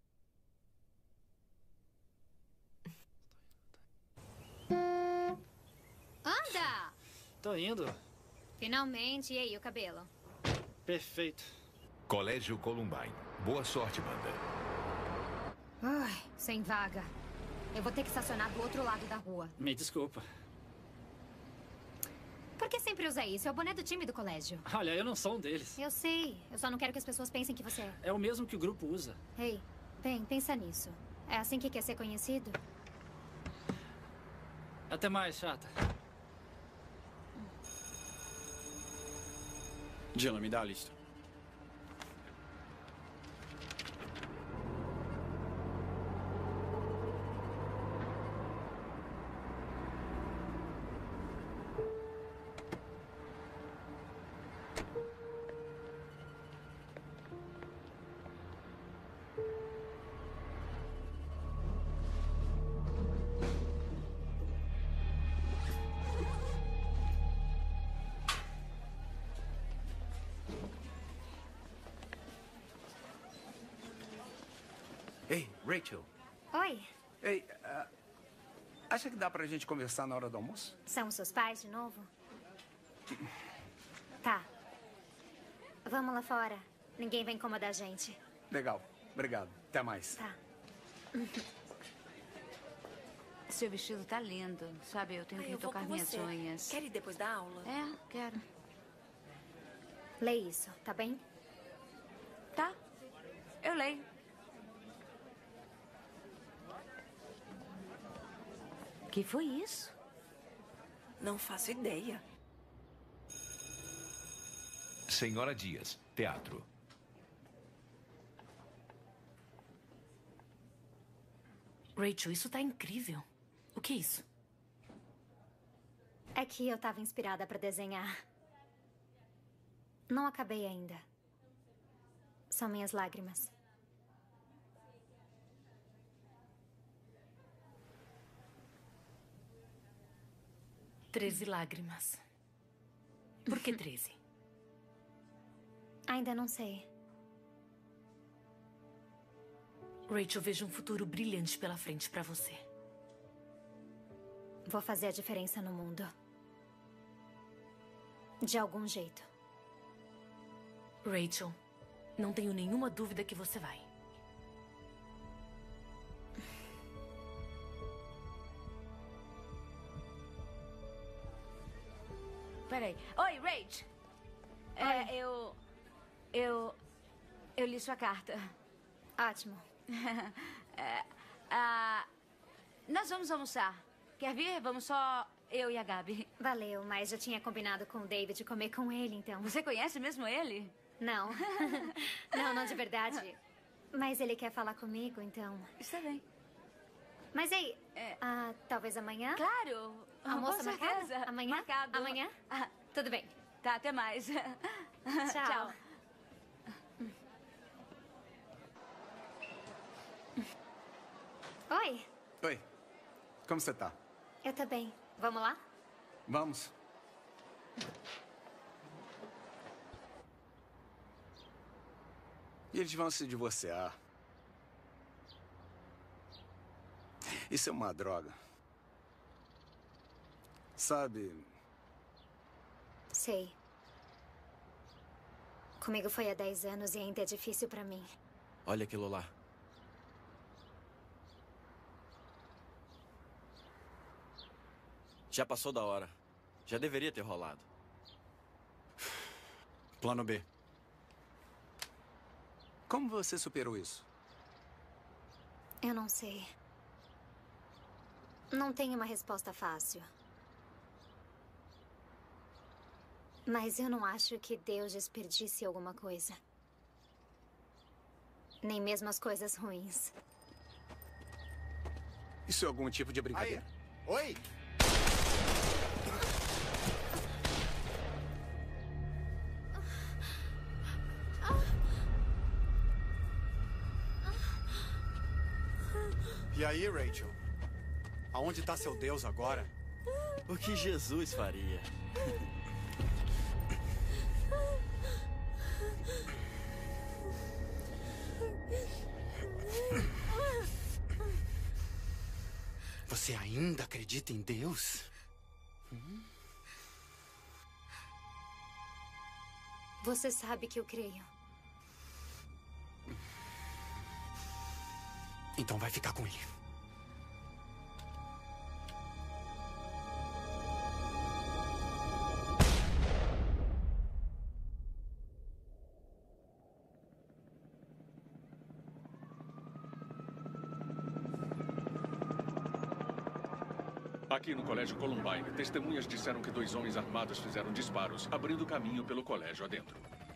Anda! Tô indo. Finalmente. E aí, o cabelo? Perfeito. Colégio Columbine. Boa sorte, banda. Ai, sem vaga. Eu vou ter que estacionar do outro lado da rua. Me desculpa. Por que sempre usa isso? É o boné do time do colégio. Olha, eu não sou um deles. Eu sei. Eu só não quero que as pessoas pensem que você é. É o mesmo que o grupo usa. Ei, bem, pensa nisso. É assim que quer ser conhecido? Até mais, chata. Dylan, me dá a lista. Ei, Rachel. Oi, Ei, ah, acha que dá pra gente conversar na hora do almoço? são os seus pais de novo? Tá. Vamos lá fora. Ninguém vai incomodar a gente. Legal. Obrigado. Até mais. Tá. Seu vestido tá lindo. Sabe, eu tenho Ai, que eu vou retocar com minhas você. unhas. Quer ir depois da aula? É, quero. Lê isso, tá bem? Tá. Eu leio. Que foi isso? Não faço ideia. Senhora Dias, teatro. Rachel, isso tá incrível. O que é isso? É que eu tava inspirada pra desenhar. Não acabei ainda. São minhas lágrimas. Treze lágrimas. Por que treze? Ainda não sei. Rachel, vejo um futuro brilhante pela frente pra você. Vou fazer a diferença no mundo. De algum jeito. Rachel, não tenho nenhuma dúvida que você vai. Peraí. Oi, Rach. É, eu... Eu... Eu li sua carta. Ótimo. é, ah, nós vamos almoçar. Quer vir? Vamos só eu e a Gabi. Valeu, mas já tinha combinado com o David comer com ele, então. Você conhece mesmo ele? Não. Não, não de verdade. Mas ele quer falar comigo, então... Está bem. Mas aí, é... ah, talvez amanhã? Claro. Almoço Com marcado? certeza. Amanhã? Marcado. Amanhã? Ah, tudo bem. Tá, até mais. Tchau. Tchau. Oi. Oi. Como você tá? Eu tô bem. Vamos lá? Vamos. E eles vão se divorciar. Isso é uma droga. Sabe... Sei. Comigo foi há dez anos e ainda é difícil pra mim. Olha aquilo lá. Já passou da hora. Já deveria ter rolado. Plano B. Como você superou isso? Eu não sei. Não tenho uma resposta fácil. Mas eu não acho que Deus desperdice alguma coisa. Nem mesmo as coisas ruins. Isso é algum tipo de brincadeira? Aí. Oi! E aí, Rachel? Aonde está seu Deus agora? O que Jesus faria? Você ainda acredita em Deus? Hum? Você sabe que eu creio. Então vai ficar com ele. Aqui no Colégio Columbine, testemunhas disseram que dois homens armados fizeram disparos, abrindo caminho pelo colégio adentro.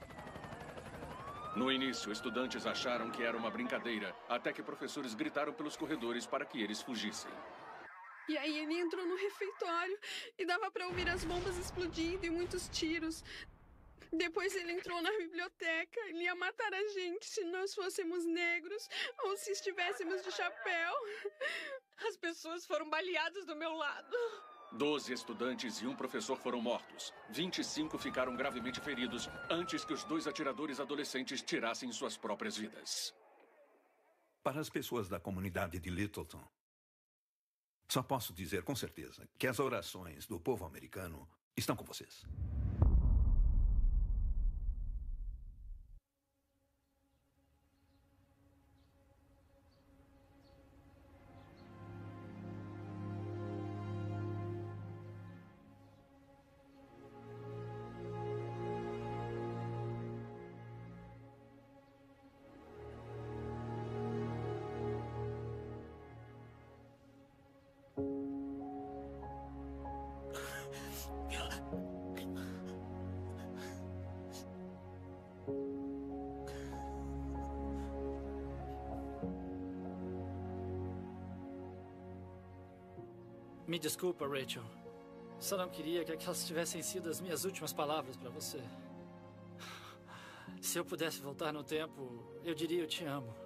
No início, estudantes acharam que era uma brincadeira, até que professores gritaram pelos corredores para que eles fugissem. E aí ele entrou no refeitório e dava para ouvir as bombas explodindo e muitos tiros. Depois ele entrou na biblioteca. Ele ia matar a gente se nós fôssemos negros ou se estivéssemos de chapéu. As pessoas foram baleadas do meu lado. Doze estudantes e um professor foram mortos. vinte e cinco ficaram gravemente feridos antes que os dois atiradores adolescentes tirassem suas próprias vidas. Para as pessoas da comunidade de Littleton, só posso dizer com certeza que as orações do povo americano estão com vocês. Me desculpa, Rachel. Só não queria que aquelas tivessem sido as minhas últimas palavras para você. Se eu pudesse voltar no tempo, eu diria eu te amo.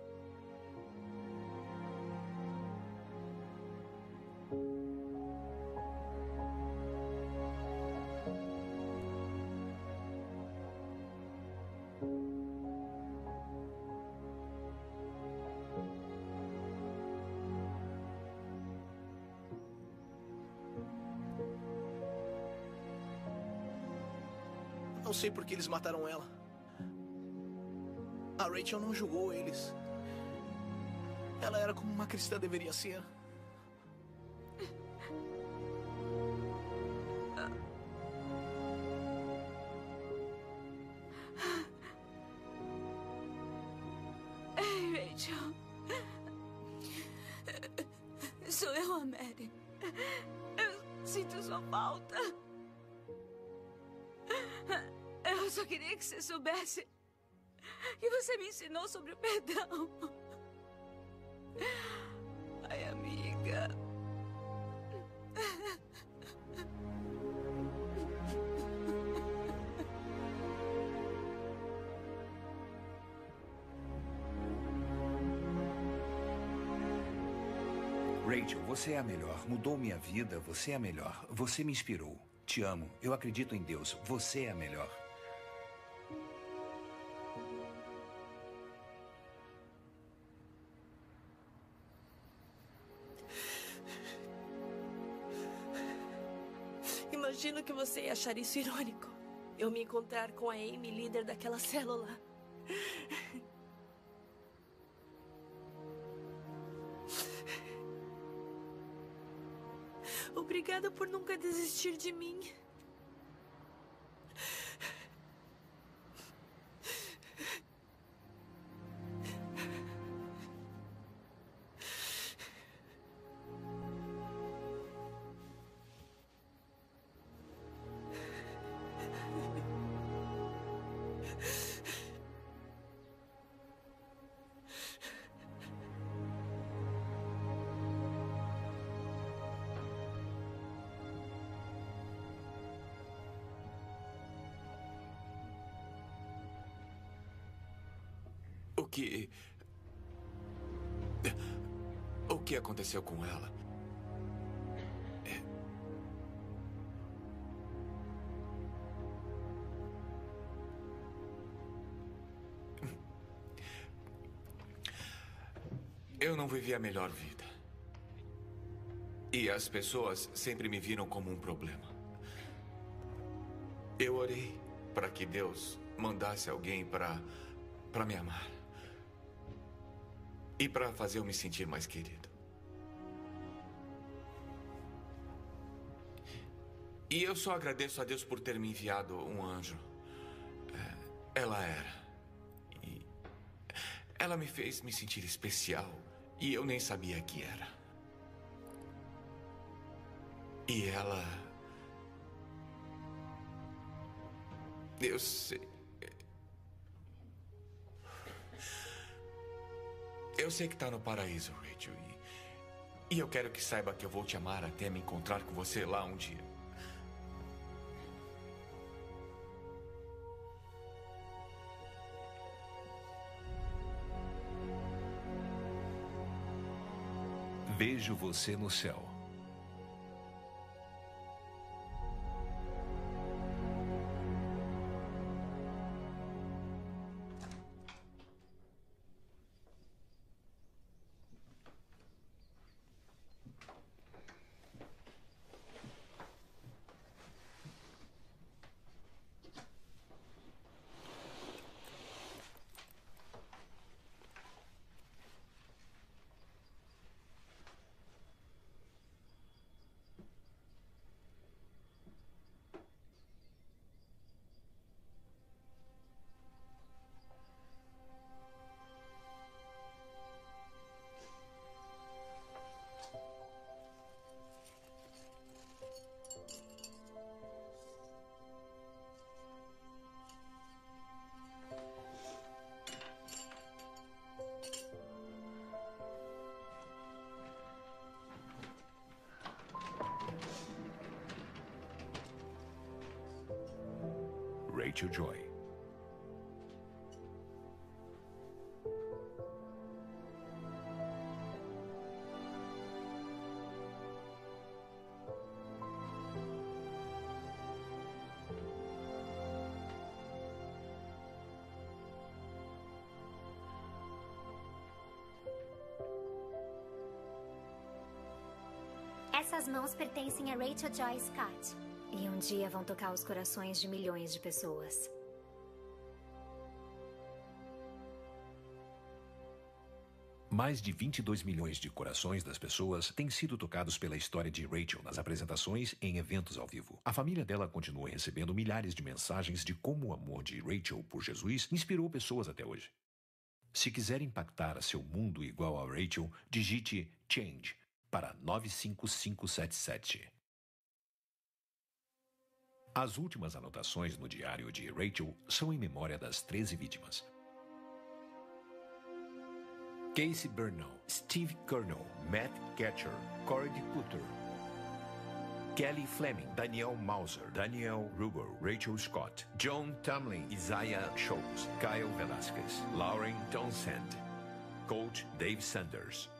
Não sei por que eles mataram ela. A Rachel não julgou eles. Ela era como uma cristã deveria ser. Ei, Rachel. Sou eu, a Mary. Eu sinto sua falta. Eu só queria que você soubesse que você me ensinou sobre o perdão. Ai, amiga. Rachel, você é a melhor. Mudou minha vida. Você é a melhor. Você me inspirou. Te amo. Eu acredito em Deus. Você é a melhor. Imagino que você ia achar isso irônico. Eu me encontrar com a Amy, líder daquela célula. Obrigada por nunca desistir de mim. O que... O que aconteceu com ela? É... Eu não vivi a melhor vida. E as pessoas sempre me viram como um problema. Eu orei para que Deus mandasse alguém para para me amar. E para fazer eu me sentir mais querido. E eu só agradeço a Deus por ter me enviado um anjo. É, ela era. E ela me fez me sentir especial. E eu nem sabia que era. E ela... Eu sei... Eu sei que tá no paraíso, Rachel. E, e eu quero que saiba que eu vou te amar até me encontrar com você lá um dia. Vejo você no céu. Rachel Joy. Essas mãos pertencem a Rachel Joy Scott. E um dia vão tocar os corações de milhões de pessoas. Mais de vinte e dois milhões de corações das pessoas têm sido tocados pela história de Rachel nas apresentações em eventos ao vivo. A família dela continua recebendo milhares de mensagens de como o amor de Rachel por Jesus inspirou pessoas até hoje. Se quiser impactar seu mundo igual a Rachel, digite Change para nove cinco cinco sete sete. As últimas anotações no diário de Rachel são em memória das treze vítimas. Casey Burnell, Steve Kernel, Matt Ketcher, Corey DePutter, Kelly Fleming, Daniel Mauser, Daniel Ruber, Rachel Scott, John Tamlin, Isaiah Schultz, Kyle Velasquez, Lauren Townsend, Coach Dave Sanders.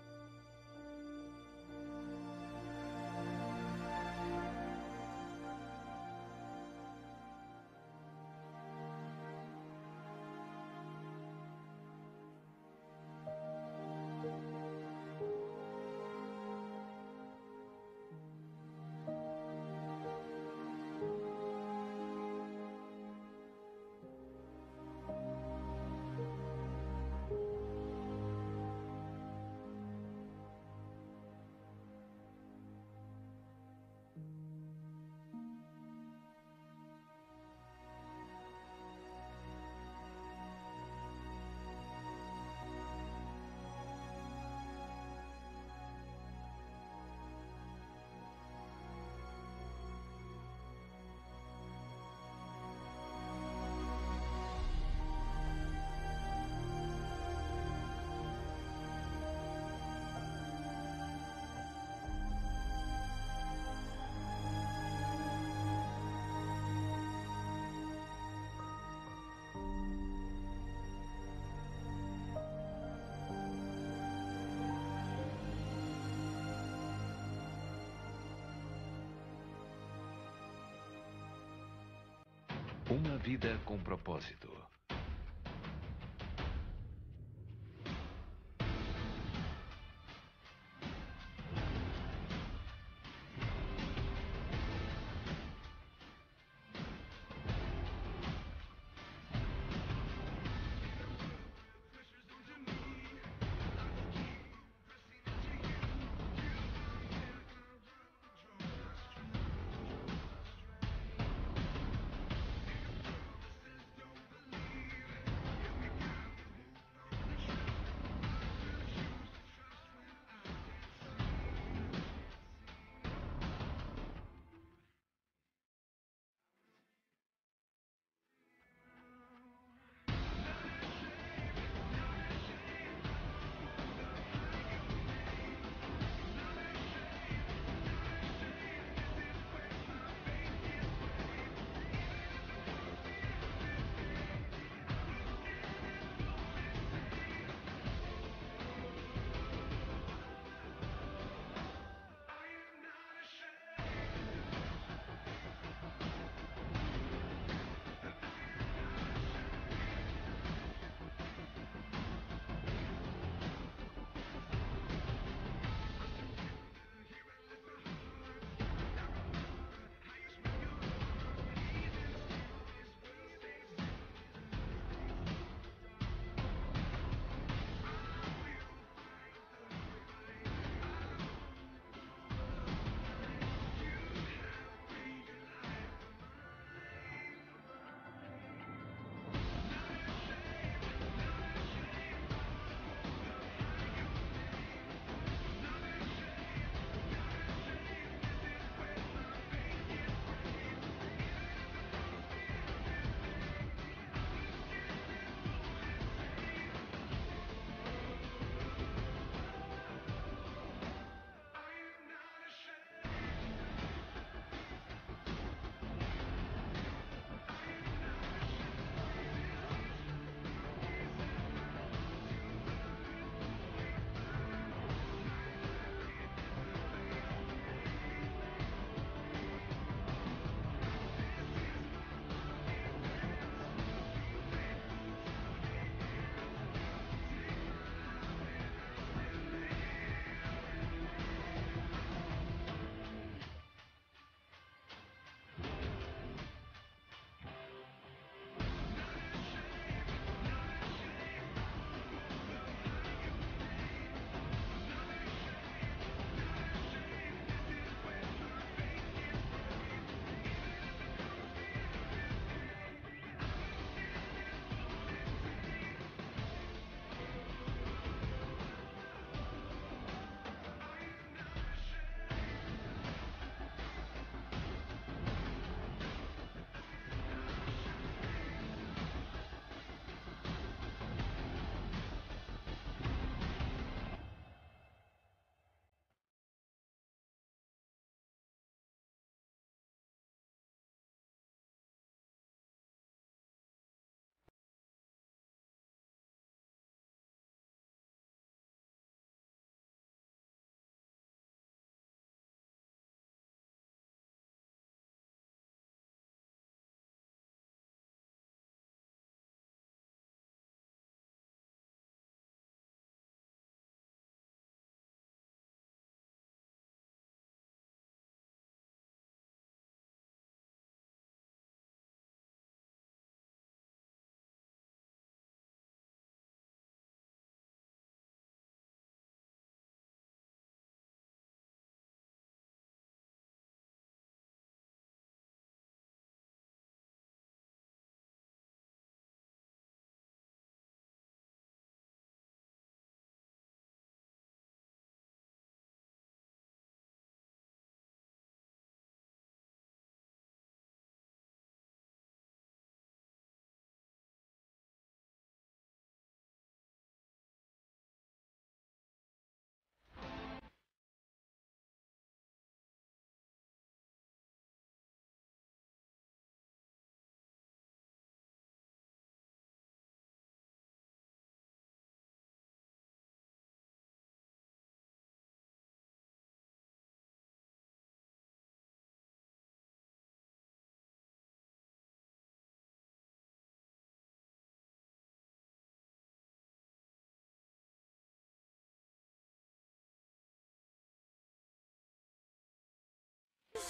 Uma vida com propósito.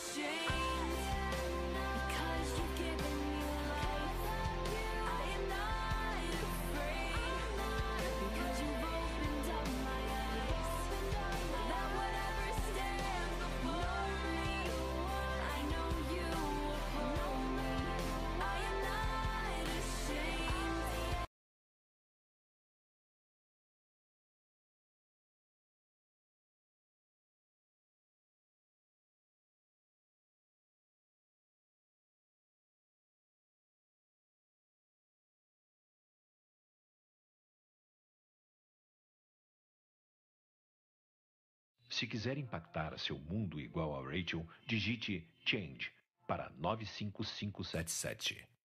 Se quiser impactar seu mundo igual a Rachel, digite CHANGE para nove cinco cinco sete sete.